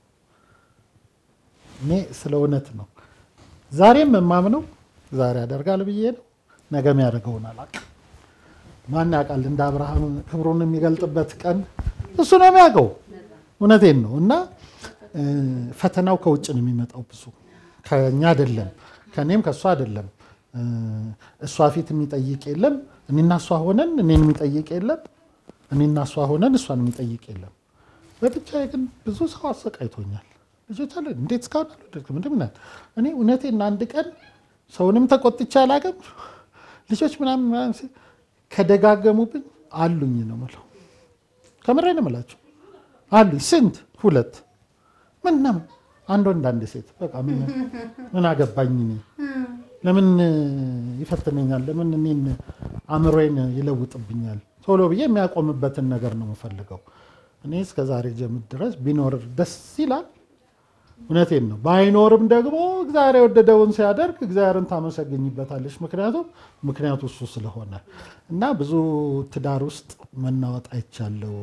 እኔ ስለ እውነት ነው ዛሬም የማምነው ዛሬ ያደርጋል ብዬ ነው። ነገም ያደርገውን አላውቅም። ማን ያውቃል? እንደ አብርሃም ክብሩን የሚገልጥበት ቀን እሱ ነው የሚያውቀው። እውነቴን ነው። እና ፈተናው ከውጭ ነው የሚመጣው ብዙ ከኛ አይደለም፣ ከኔም ከሷ አይደለም። እሷ ፊት የሚጠይቅ የለም፣ እኔና እሷ ሆነን እኔን የሚጠይቅ የለም፣ እኔና እሷ ሆነን እሷን የሚጠይቅ የለም። በብቻዬ ግን ብዙ ሰው አሰቃይቶኛል። ልጆች አለ እንዴት እስካሁን አልወደድክም እንደምን እኔ እውነቴን አንድ ቀን ሰውንም ተቆጥቼ አላውቅም። ልጆች ምናምን ከደጋገሙብኝ አሉኝ ነው የምለው። ከምሬ ነው የምላቸው አሉኝ። ስንት 2 ምናምን አንድ ወንድ አንድ ሴት በቃ ምን አገባኝ እኔ ለምን ይፈትነኛል? ለምን እኔን አእምሮዬን ይለውጥብኛል? ቶሎ ብዬ የሚያቆምበትን ነገር ነው የምፈልገው። እኔ እስከ ዛሬ ጀምር ድረስ ቢኖር ደስ ይላል። እውነቴን ነው። ባይኖርም ደግሞ እግዚአብሔር የወደደውን ሲያደርግ እግዚአብሔርን ታመሰግኝበታለች። ምክንያቱ እሱ ስለሆነ እና ብዙ ትዳር ውስጥ መናወጥ አይቻለው።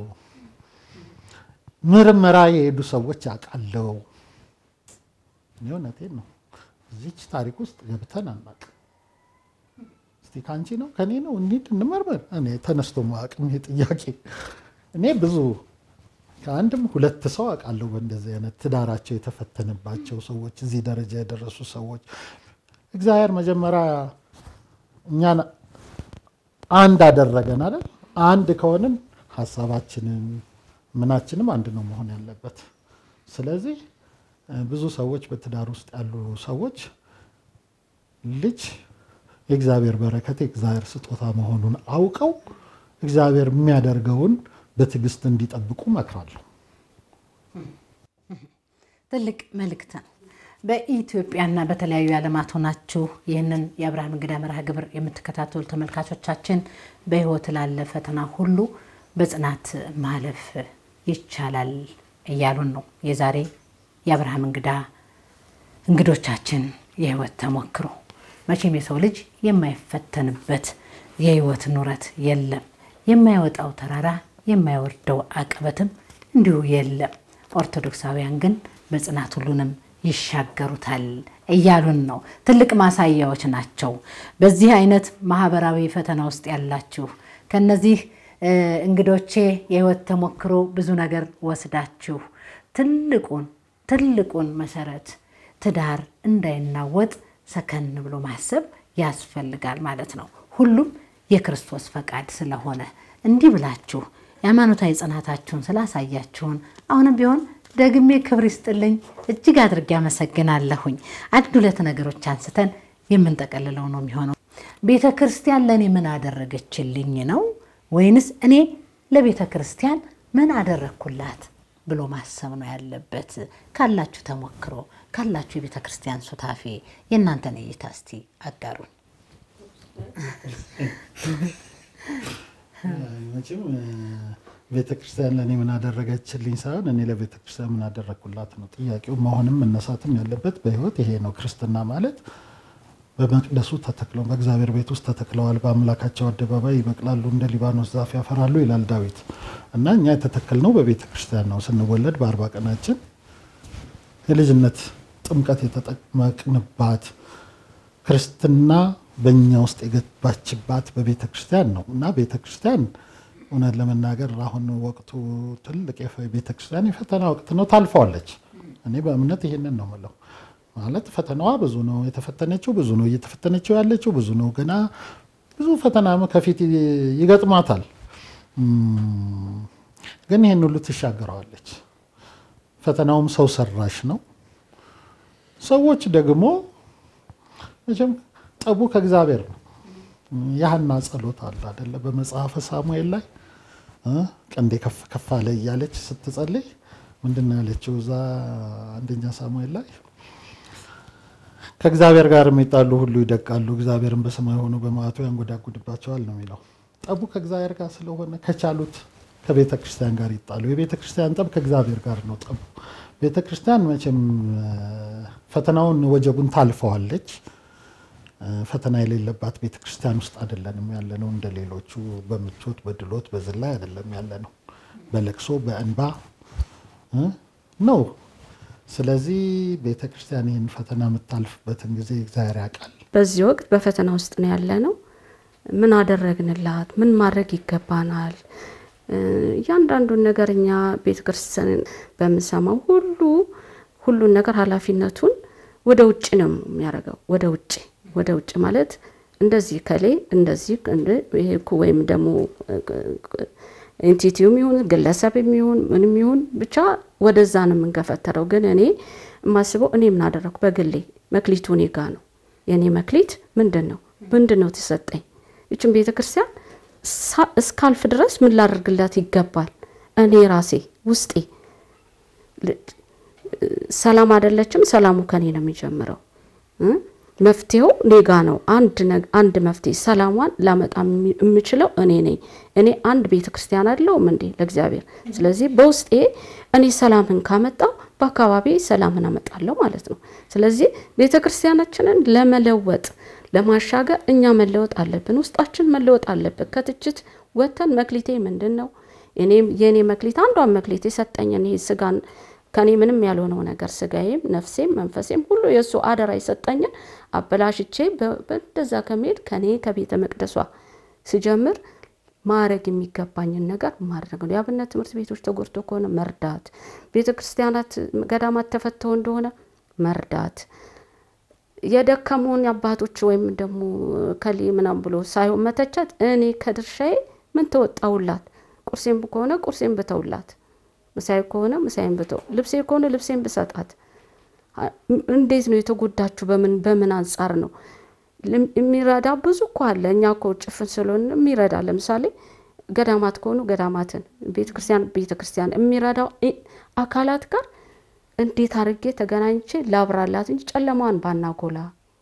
ምርመራ የሄዱ ሰዎች ያውቃለው። እኔ እውነቴን ነው። እዚች ታሪክ ውስጥ ገብተን አናውቅም። እስቲ ካንቺ ነው ከኔ ነው እንሂድ እንመርመር። እኔ ተነስቶ ማቅም ጥያቄ እኔ ብዙ ከአንድም 2 ሰው አውቃለሁ በእንደዚህ አይነት ትዳራቸው የተፈተነባቸው ሰዎች፣ እዚህ ደረጃ የደረሱ ሰዎች። እግዚአብሔር መጀመሪያ እኛን አንድ አደረገን አይደል? አንድ ከሆንን ሀሳባችንም ምናችንም አንድ ነው መሆን ያለበት። ስለዚህ ብዙ ሰዎች በትዳር ውስጥ ያሉ ሰዎች ልጅ የእግዚአብሔር በረከት የእግዚአብሔር ስጦታ መሆኑን አውቀው እግዚአብሔር የሚያደርገውን በትዕግስት እንዲጠብቁ እመክራለሁ። ትልቅ መልእክት ነው። በኢትዮጵያና በተለያዩ ዓለማት ሆናችሁ ይህንን የአብርሃም እንግዳ መርሃ ግብር የምትከታተሉ ተመልካቾቻችን በህይወት ላለ ፈተና ሁሉ በጽናት ማለፍ ይቻላል እያሉን ነው የዛሬ የአብርሃም እንግዳ እንግዶቻችን የህይወት ተሞክሮ። መቼም የሰው ልጅ የማይፈተንበት የህይወት ኑረት የለም። የማይወጣው ተራራ የማይወርደው አቀበትም እንዲሁ የለም። ኦርቶዶክሳውያን ግን በጽናት ሁሉንም ይሻገሩታል እያሉን ነው። ትልቅ ማሳያዎች ናቸው። በዚህ አይነት ማህበራዊ ፈተና ውስጥ ያላችሁ ከነዚህ እንግዶቼ የህይወት ተሞክሮ ብዙ ነገር ወስዳችሁ ትልቁን መሰረት ትዳር እንዳይናወጥ ሰከን ብሎ ማሰብ ያስፈልጋል ማለት ነው። ሁሉም የክርስቶስ ፈቃድ ስለሆነ እንዲህ ብላችሁ የሃይማኖታዊ ጽናታችሁን ስላሳያችሁን አሁንም ቢሆን ደግሜ ክብር ይስጥልኝ እጅግ አድርጌ አመሰግናለሁኝ። 1-2 ነገሮች አንስተን የምንጠቀልለው ነው የሚሆነው። ቤተ ክርስቲያን ለኔ ምን አደረገችልኝ ነው ወይንስ እኔ ለቤተ ክርስቲያን ምን አደረኩላት ብሎ ማሰብ ነው ያለበት። ካላችሁ ተሞክሮ ካላችሁ የቤተ ክርስቲያን ሱታፌ የእናንተን እይታ እስቲ አጋሩን። መቼም ቤተ ክርስቲያን ለኔ ምን አደረገችልኝ ሳይሆን እኔ ለቤተ ክርስቲያን ምን አደረኩላት ነው ጥያቄው። መሆንም መነሳትም ያለበት በህይወት ይሄ ነው። ክርስትና ማለት በመቅደሱ ተተክለው በእግዚአብሔር ቤት ውስጥ ተተክለዋል፣ በአምላካቸው አደባባይ ይበቅላሉ፣ እንደ ሊባኖስ ዛፍ ያፈራሉ ይላል ዳዊት። እና እኛ የተተከልነው በቤተ ክርስቲያን ነው። ስንወለድ በ40 ቀናችን የልጅነት ጥምቀት የተጠመቅንባት ክርስትና በእኛ ውስጥ የገባችባት በቤተ ክርስቲያን ነው። እና ቤተ ክርስቲያን እውነት ለመናገር አሁን ወቅቱ ትልቅ የቤተ ክርስቲያን የፈተና ወቅት ነው። ታልፈዋለች። እኔ በእምነት ይሄንን ነው የምለው። ማለት ፈተናዋ ብዙ ነው። የተፈተነችው ብዙ ነው። እየተፈተነችው ያለችው ብዙ ነው። ገና ብዙ ፈተና ከፊት ይገጥማታል። ግን ይሄን ሁሉ ትሻገረዋለች። ፈተናውም ሰው ሰራሽ ነው። ሰዎች ደግሞ መቼም ጠቡ ከእግዚአብሔር ነው። ያህና ጸሎት አለ አይደለ? በመጽሐፈ ሳሙኤል ላይ ቀንዴ ከፍ ከፍ አለ እያለች ስትጸልይ ምንድነው ያለችው? እዛ አንደኛ ሳሙኤል ላይ ከእግዚአብሔር ጋር የሚጣሉ ሁሉ ይደቃሉ፣ እግዚአብሔርን በሰማይ ሆኖ በመዓቱ ያንጎዳጉድባቸዋል ነው የሚለው። ጠቡ ከእግዚአብሔር ጋር ስለሆነ ከቻሉት ከቤተ ክርስቲያን ጋር ይጣሉ። የቤተ ክርስቲያን ጠብ ከእግዚአብሔር ጋር ነው ጠቡ። ቤተ ክርስቲያን መቼም ፈተናውን ወጀቡን ታልፈዋለች። ፈተና የሌለባት ቤተ ክርስቲያን ውስጥ አይደለንም ያለነው። እንደ ሌሎቹ በምቾት በድሎት በዝላይ አይደለም ያለነው፣ በለቅሶ በእንባ ነው። ስለዚህ ቤተ ክርስቲያን ይህን ፈተና የምታልፍበትን ጊዜ እግዚአብሔር ያውቃል። በዚህ ወቅት በፈተና ውስጥ ነው ያለነው። ምን አደረግንላት? ምን ማድረግ ይገባናል? እያንዳንዱን ነገር እኛ ቤተ ክርስቲያን በምንሰማው ሁሉን ነገር ኃላፊነቱን ወደ ውጭ ነው የሚያደርገው። ወደ ውጭ ማለት እንደዚህ ከሌ እንደዚህ ይሄ ወይም ደግሞ ኢንቲቲውም ይሁን ግለሰብም ይሁን ምንም ይሁን ብቻ ወደዛ ነው የምንገፈተረው። ግን እኔ ማስበው እኔ ምን አደረኩ በግሌ መክሊቱ እኔ ጋር ነው። የኔ መክሊት ምንድነው ተሰጠኝ? እቺን ቤተክርስቲያን እስካልፍ ድረስ ምን ላደርግላት ይገባል? እኔ ራሴ ውስጤ ሰላም አይደለችም። ሰላሙ ከኔ ነው የሚጀምረው። መፍትሄው ኔጋ ነው። አንድ መፍትሄ ሰላሟን ላመጣ የምችለው እኔ ነኝ። እኔ አንድ ቤተክርስቲያን አይደለሁም እንዴ ለእግዚአብሔር። ስለዚህ በውስጤ እኔ ሰላምን ካመጣው በአካባቢ ሰላምን አመጣለሁ ማለት ነው። ስለዚህ ቤተክርስቲያናችንን ለመለወጥ ለማሻገር እኛ መለወጥ አለብን። ውስጣችን መለወጥ አለበት። ከትችት ወተን መክሊቴ ምንድነው? የኔ መክሊት አንዷን መክሊት የሰጠኝን ይሄ ስጋን ከኔ ምንም ያልሆነው ነገር ስጋዬም ነፍሴም መንፈሴም ሁሉ የሱ አደራ የሰጠኝን አበላሽቼ በእንደዛ ከመሄድ ከኔ ከቤተ መቅደሷ ሲጀምር ማረግ የሚገባኝን ነገር ማድረግ ነው። የአብነት ትምህርት ቤቶች ተጎድቶ ከሆነ መርዳት፣ ቤተክርስቲያናት ገዳማት ተፈተው እንደሆነ መርዳት፣ የደከሙን አባቶች ወይም ደግሞ ከሊ ምናም ብሎ ሳይሆን መተቸት። እኔ ከድርሻዬ ምን ተወጣውላት? ቁርሴም ከሆነ ቁርሴም በተውላት፣ ምሳይ ከሆነ ምሳይም በተው፣ ልብሴ ከሆነ ልብሴም በሰጣት። እንዴት ነው የተጎዳችሁ? በምን አንፃር ነው የሚረዳ? ብዙ እኮ አለ። እኛ እኮ ጭፍን ስለሆነ የሚረዳ ለምሳሌ ገዳማት ከሆኑ ገዳማትን፣ ቤተክርስቲያን የሚረዳው አካላት ጋር እንዴት አርጌ ተገናኝቼ ላብራላት እንጂ ጨለማን ባናጎላ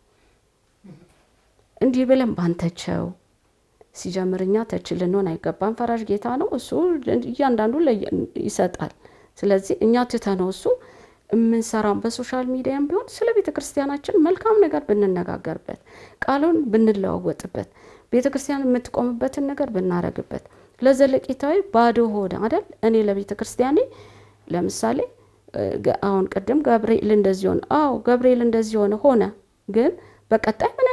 እንዲህ ብለን ባንተቸው ሲጀምርኛ ተችልነን አይገባም። ፈራጅ ጌታ ነው እሱ እያንዳንዱ ይሰጣል። ስለዚህ እኛ ተተነው እሱ የምንሰራው በሶሻል ሚዲያም ቢሆን ስለ ቤተክርስቲያናችን መልካም ነገር ብንነጋገርበት፣ ቃሉን ብንለዋወጥበት፣ ቤተክርስቲያን የምትቆምበትን ነገር ብናረግበት፣ ለዘለቂታዊ ባዶ ሆደ አይደል? እኔ ለቤተክርስቲያኔ ለምሳሌ አሁን ቀደም ገብርኤል እንደዚህ ሆነ። ገብርኤል እንደዚህ ሆነ ግን በቀጣይ ምን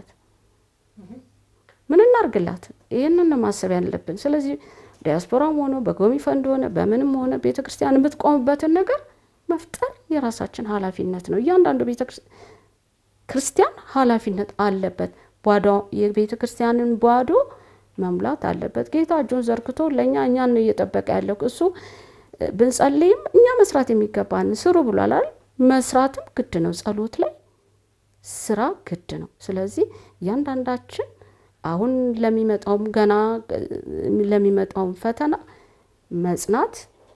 እናርግላት? ይሄንን ማሰብ ያለብን። ስለዚህ ዲያስፖራም ሆነ በጎሚ ፈንድ ሆነ በምንም ሆነ ቤተክርስቲያን የምትቆምበትን ነገር መፍጠር የራሳችን ኃላፊነት ነው። እያንዳንዱ ቤተክርስቲያን ኃላፊነት አለበት። የቤተክርስቲያንን ባዶ መምላት አለበት። ጌታ እጁን ዘርግቶ እኛን ነው እየጠበቀ ያለው። እሱ ብንጸልይም እኛ መስራት የሚገባን ስሩ ብሏል አይደል? መስራትም ግድ ነው። ጸሎት ላይ ስራ ግድ ነው። ስለዚህ እያንዳንዳችን አሁን ለሚመጣው ፈተና መጽናት፣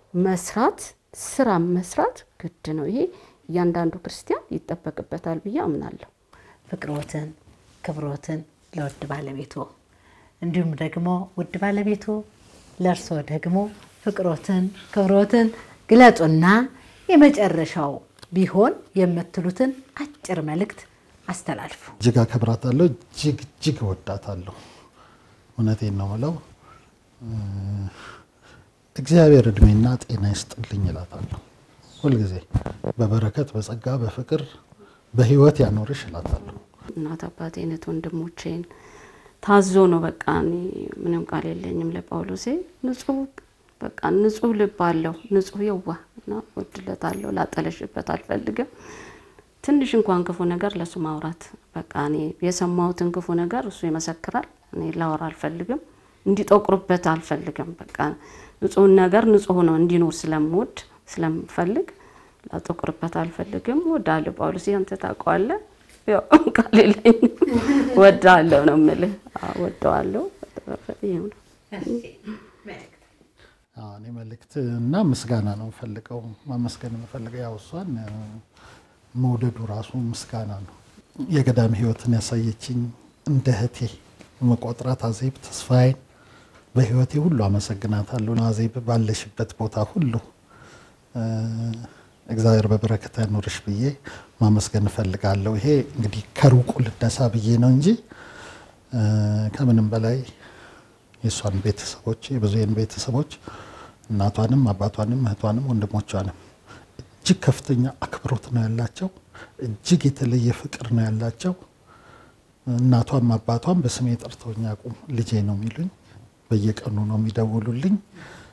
መስራት ግድ ነው። ይሄ እያንዳንዱ ክርስቲያን ይጠበቅበታል ብዬ አምናለሁ። ፍቅሮትን ክብሮትን ለውድ ባለቤቱ እንዲሁም ደግሞ ውድ ባለቤቱ ለርሶ ደግሞ ፍቅሮትን ክብሮትን ግለጡና የመጨረሻው ቢሆን የምትሉትን አጭር መልእክት አስተላልፉ። እጅግ አከብራታለሁ፣ እጅግ እወዳታለሁ። እውነቴን ነው የምለው። እግዚአብሔር እድሜና ጤና ይስጥልኝ እላታለሁ። ሁልጊዜ በበረከት በጸጋ በፍቅር በህይወት ያኖርሽ እላታለሁ። እናት አባቴን ወንድሞቼን ታዞ ነው በቃ እኔ ምንም ቃል የለኝም ለጳውሎሴ። ንጹህ ልብ አለው፣ ንጹህ የዋህና ወድለታለሁ። ላጠለሽበት አልፈልግም። ትንሽ እንኳን ክፉ ነገር ለሱ ማውራት በቃ እኔ የሰማሁትን ክፉ ነገር እሱ ይመሰክራል። እኔ ላወራ አልፈልግም፣ እንዲጠቁርበት አልፈልግም። በቃ ንጹህ ነገር ንጹህ ነው እንዲኖር ስለምፈልግ ላጠቁርበት አልፈልግም። ወዳለሁ ጳውሎስ አንተ ታውቀዋለህ። ያው ቃል የለኝም፣ ወዳለሁ ነው የምልህ። ወዳለሁ ይሄው ነው። እኔ መልእክት እና ምስጋና ነው ፈልገው ማመስገን የምፈልገው። ያው እሷን መውደዱ ራሱ ምስጋና ነው። የገዳም ህይወትን ያሳየችኝ እንደ እህቴ መቆጥራት አዜብ ተስፋዬን በህይወቴ ሁሉ አመሰግናታለሁ። አዜብ ባለሽበት ቦታ ሁሉ እግዚአብሔር በበረከት ያኖርሽ ብዬ ማመስገን እፈልጋለሁ። ይሄ እንግዲህ ከሩቁ ልነሳ ብዬ ነው እንጂ ከምንም በላይ የሷን ቤተሰቦች የብዙዬን ቤተሰቦች እናቷንም አባቷንም እህቷንም ወንድሞቿንም እጅግ ከፍተኛ አክብሮት ነው ያላቸው። እጅግ የተለየ ፍቅር ነው ያላቸው። እናቷም አባቷም በስሜ ጠርተውኝ ያቁም ልጄ ነው የሚሉኝ። በየቀኑ ነው የሚደውሉልኝ።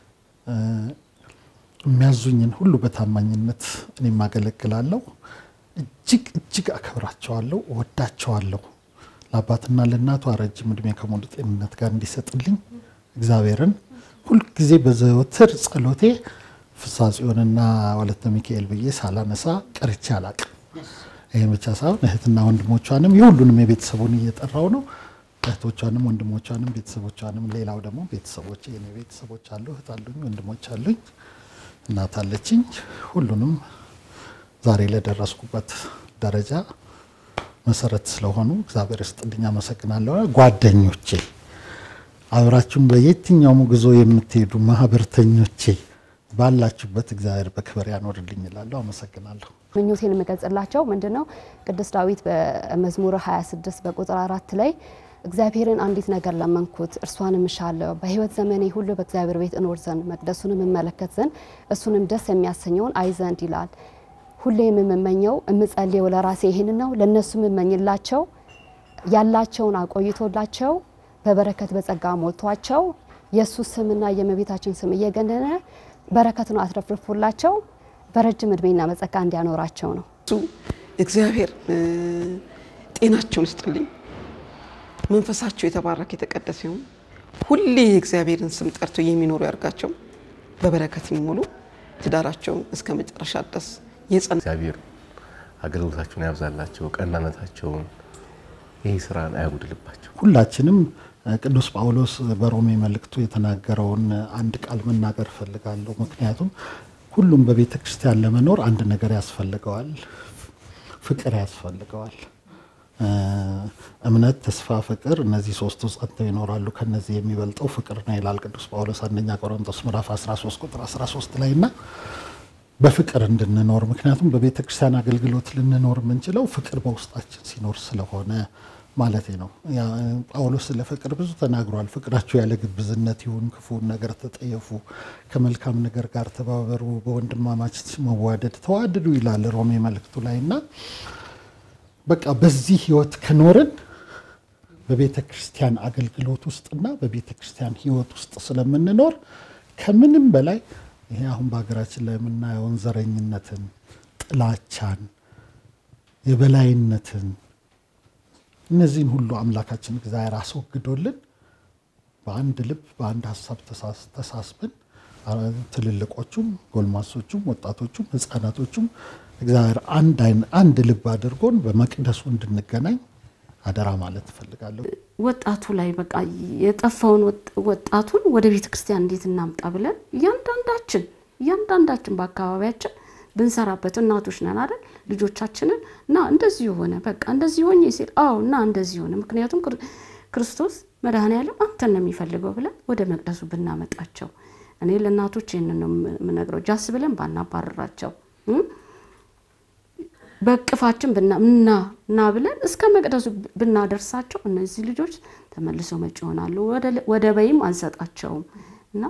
የሚያዙኝን ሁሉ በታማኝነት እኔም አገለግላለሁ። እጅግ አከብራቸዋለሁ፣ እወዳቸዋለሁ። ለአባትና ለእናቷ ረጅም ዕድሜ ከሙሉ ጤንነት ጋር እንዲሰጥልኝ እግዚአብሔርን ሁልጊዜ በዘወትር ጸሎቴ ፍስሐ ጽዮንና ወለተ ሚካኤል ብዬ ሳላነሳ ቀርቼ አላቅም። ይህም ብቻ ሳይሆን እህትና ወንድሞቿንም የሁሉንም የቤተሰቡን እየጠራው ነው። እህቶቿንም ወንድሞቿንም ቤተሰቦቿንም፣ ሌላው ደግሞ ቤተሰቦች የኔ ቤተሰቦች አሉ፣ እህት አሉኝ፣ ወንድሞች አሉኝ፣ እናት አለችኝ። ሁሉንም ዛሬ ለደረስኩበት ደረጃ መሰረት ስለሆኑ እግዚአብሔር ይስጥልኝ፣ አመሰግናለሁ። ጓደኞቼ፣ አብራችሁም በየትኛውም ጉዞ የምትሄዱ ማህበርተኞቼ ባላችሁበት እግዚአብሔር በክብር ያኖርልኝ እላለሁ። አመሰግናለሁ። ምኞቴን የምገልጽላቸው ምንድነው? ቅዱስ ዳዊት በመዝሙር 26 በቁጥር 4 ላይ እግዚአብሔርን አንዲት ነገር ለመንኩት እርሷንም እሻለሁ፣ በህይወት ዘመኔ ሁሉ በእግዚአብሔር ቤት እኖር ዘንድ መቅደሱንም እመለከት ዘንድ እሱንም ደስ የሚያሰኘውን አይ ዘንድ ይላል። ሁሌም የምመኘው የምጸልየው ለራሴ ይሄን ነው። ለነሱም እመኝላቸው ያላቸውን አቆይቶላቸው በበረከት በጸጋ ሞልቷቸው ኢየሱስ ስምና የእመቤታችን ስም እየገነነ በረከቱን አትረፍርፎላቸው በረጅም እድሜና በጸጋ እንዲያኖራቸው ነው። እግዚአብሔር ጤናቸውን ይስጥልኝ፣ መንፈሳቸው የተባረከ የተቀደሰ ይሁን። ሁሌ እግዚአብሔርን ስም ጠርተው የሚኖሩ ያርጋቸው፣ በበረከት ይሞሉ፣ ትዳራቸው እስከ መጨረሻ ድረስ የጸና እግዚአብሔር አገልግሎታቸውን ያብዛላቸው፣ ቀናነታቸውን ይሄ ስራን አያጉድልባቸው። ሁላችንም ቅዱስ ጳውሎስ በሮሜ መልእክቱ የተናገረውን አንድ ቃል መናገር ፈልጋለሁ። ምክንያቱም ሁሉም በቤተ ክርስቲያን ለመኖር አንድ ነገር ያስፈልገዋል፣ ፍቅር ያስፈልገዋል። እምነት፣ ተስፋ፣ ፍቅር እነዚህ ሶስቱ ጸንተው ይኖራሉ፣ ከነዚህ የሚበልጠው ፍቅር ነው ይላል ቅዱስ ጳውሎስ አንደኛ ቆሮንቶስ ምዕራፍ 13 ቁጥር 13 ላይና በፍቅር እንድንኖር። ምክንያቱም በቤተ ክርስቲያን አገልግሎት ልንኖር የምንችለው ፍቅር በውስጣችን ሲኖር ስለሆነ ማለት ነው። ጳውሎስ ስለ ፍቅር ብዙ ተናግሯል። ፍቅራችሁ ያለ ግብዝነት ይሁን፣ ክፉን ነገር ተጠየፉ፣ ከመልካም ነገር ጋር ተባበሩ፣ በወንድማማች መዋደድ ተዋደዱ ይላል ሮሜ መልእክቱ ላይና በቃ በዚህ ህይወት ከኖርን በቤተ ክርስቲያን አገልግሎት ውስጥና በቤተ ክርስቲያን ህይወት ውስጥ ስለምንኖር ከምንም በላይ ይሄ አሁን በሀገራችን ላይ የምናየውን ዘረኝነትን፣ ጥላቻን፣ የበላይነትን እነዚህን ሁሉ አምላካችን እግዚአብሔር አስወግዶልን በአንድ ልብ በአንድ ሀሳብ ተሳስበን ትልልቆቹም ጎልማሶቹም ወጣቶቹም ህፃናቶቹም እግዚአብሔር አንድ ልብ አድርጎን በመቅደሱ እንድንገናኝ አደራ ማለት እፈልጋለሁ። ወጣቱ ላይ በቃ የጠፋውን ወጣቱን ወደ ቤተ ክርስቲያን እንዴት እናምጣ ብለን እያንዳንዳችን በአካባቢያችን ብንሰራበት እናቶች ነን አይደል? ልጆቻችንን እና እንደዚህ ሆነ በቃ እንደዚህ ሆኜ ሲል እና እንደዚህ ሆነ ምክንያቱም ክርስቶስ መድኃኔዓለም አንተን ነው የሚፈልገው ብለን ወደ መቅደሱ ብናመጣቸው። እኔ ለእናቶች ይሄንን ነው የምነግረው። ጃስ ብለን ባናባረራቸው በቅፋችን እና ብለን እስከ መቅደሱ ብናደርሳቸው እነዚህ ልጆች ተመልሰው መጪ ይሆናሉ። ወደ በይም አንሰጣቸውም እና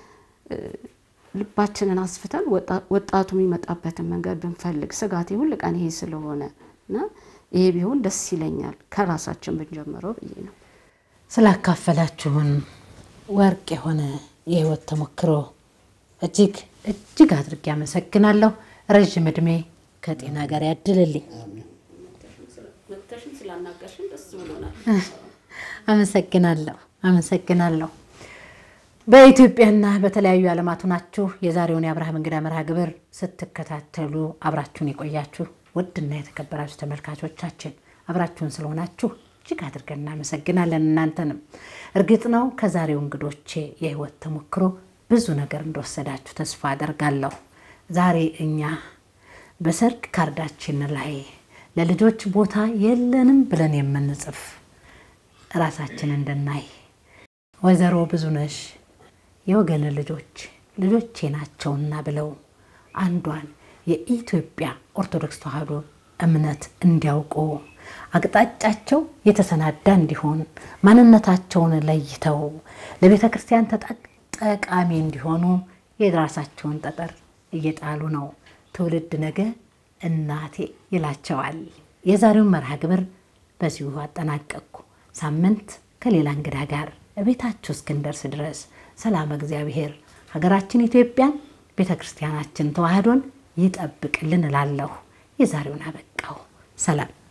ልባችንን አስፍተን ወጣቱ የሚመጣበትን መንገድ ብንፈልግ ስጋቴ ሁሉ ቀን ይሄ ስለሆነ እና ይሄ ቢሆን ደስ ይለኛል ከራሳችን ብንጀምረው ብዬ ነው። ስላካፈላችሁን ወርቅ የሆነ የህይወት ተሞክሮ እጅግ አድርጌ አመሰግናለሁ። ረጅም እድሜ ከጤና ጋር ያድልልኝ። መተሽን ስላናገርሽን ደስ ብሎናል። አመሰግናለሁ። በኢትዮጵያና በተለያዩ ዓለማት ሆናችሁ የዛሬውን የአብርሃም እንግዳ መርሃ ግብር ስትከታተሉ አብራችሁን የቆያችሁ ውድና የተከበራችሁ ተመልካቾቻችን አብራችሁን ስለሆናችሁ እጅግ አድርገን እናመሰግናለን። እናንተንም እርግጥ ነው ከዛሬው እንግዶቼ የህይወት ተሞክሮ ብዙ ነገር እንደወሰዳችሁ ተስፋ አደርጋለሁ። ዛሬ እኛ በሰርግ ካርዳችን ላይ ለልጆች ቦታ የለንም ብለን የምንጽፍ ራሳችን እንድናይ ወይዘሮ ብዙነሽ የወገን ልጆቼ ናቸውና ብለው አንዷን የኢትዮጵያ ኦርቶዶክስ ተዋሕዶ እምነት እንዲያውቁ አቅጣጫቸው የተሰናዳ እንዲሆን ማንነታቸውን ለይተው ለቤተ ክርስቲያን ጠቃሚ እንዲሆኑ የራሳቸውን ጠጠር እየጣሉ ነው። ትውልድ ነገ እናቴ ይላቸዋል። የዛሬውን መርሃ ግብር በዚሁ አጠናቀቅኩ። ሳምንት ከሌላ እንግዳ ጋር ቤታችሁ እስክንደርስ ድረስ ሰላም እግዚአብሔር ሀገራችን ኢትዮጵያን ቤተ ክርስቲያናችን ተዋሕዶን ይጠብቅልን እላለሁ። የዛሬውን አበቃው። ሰላም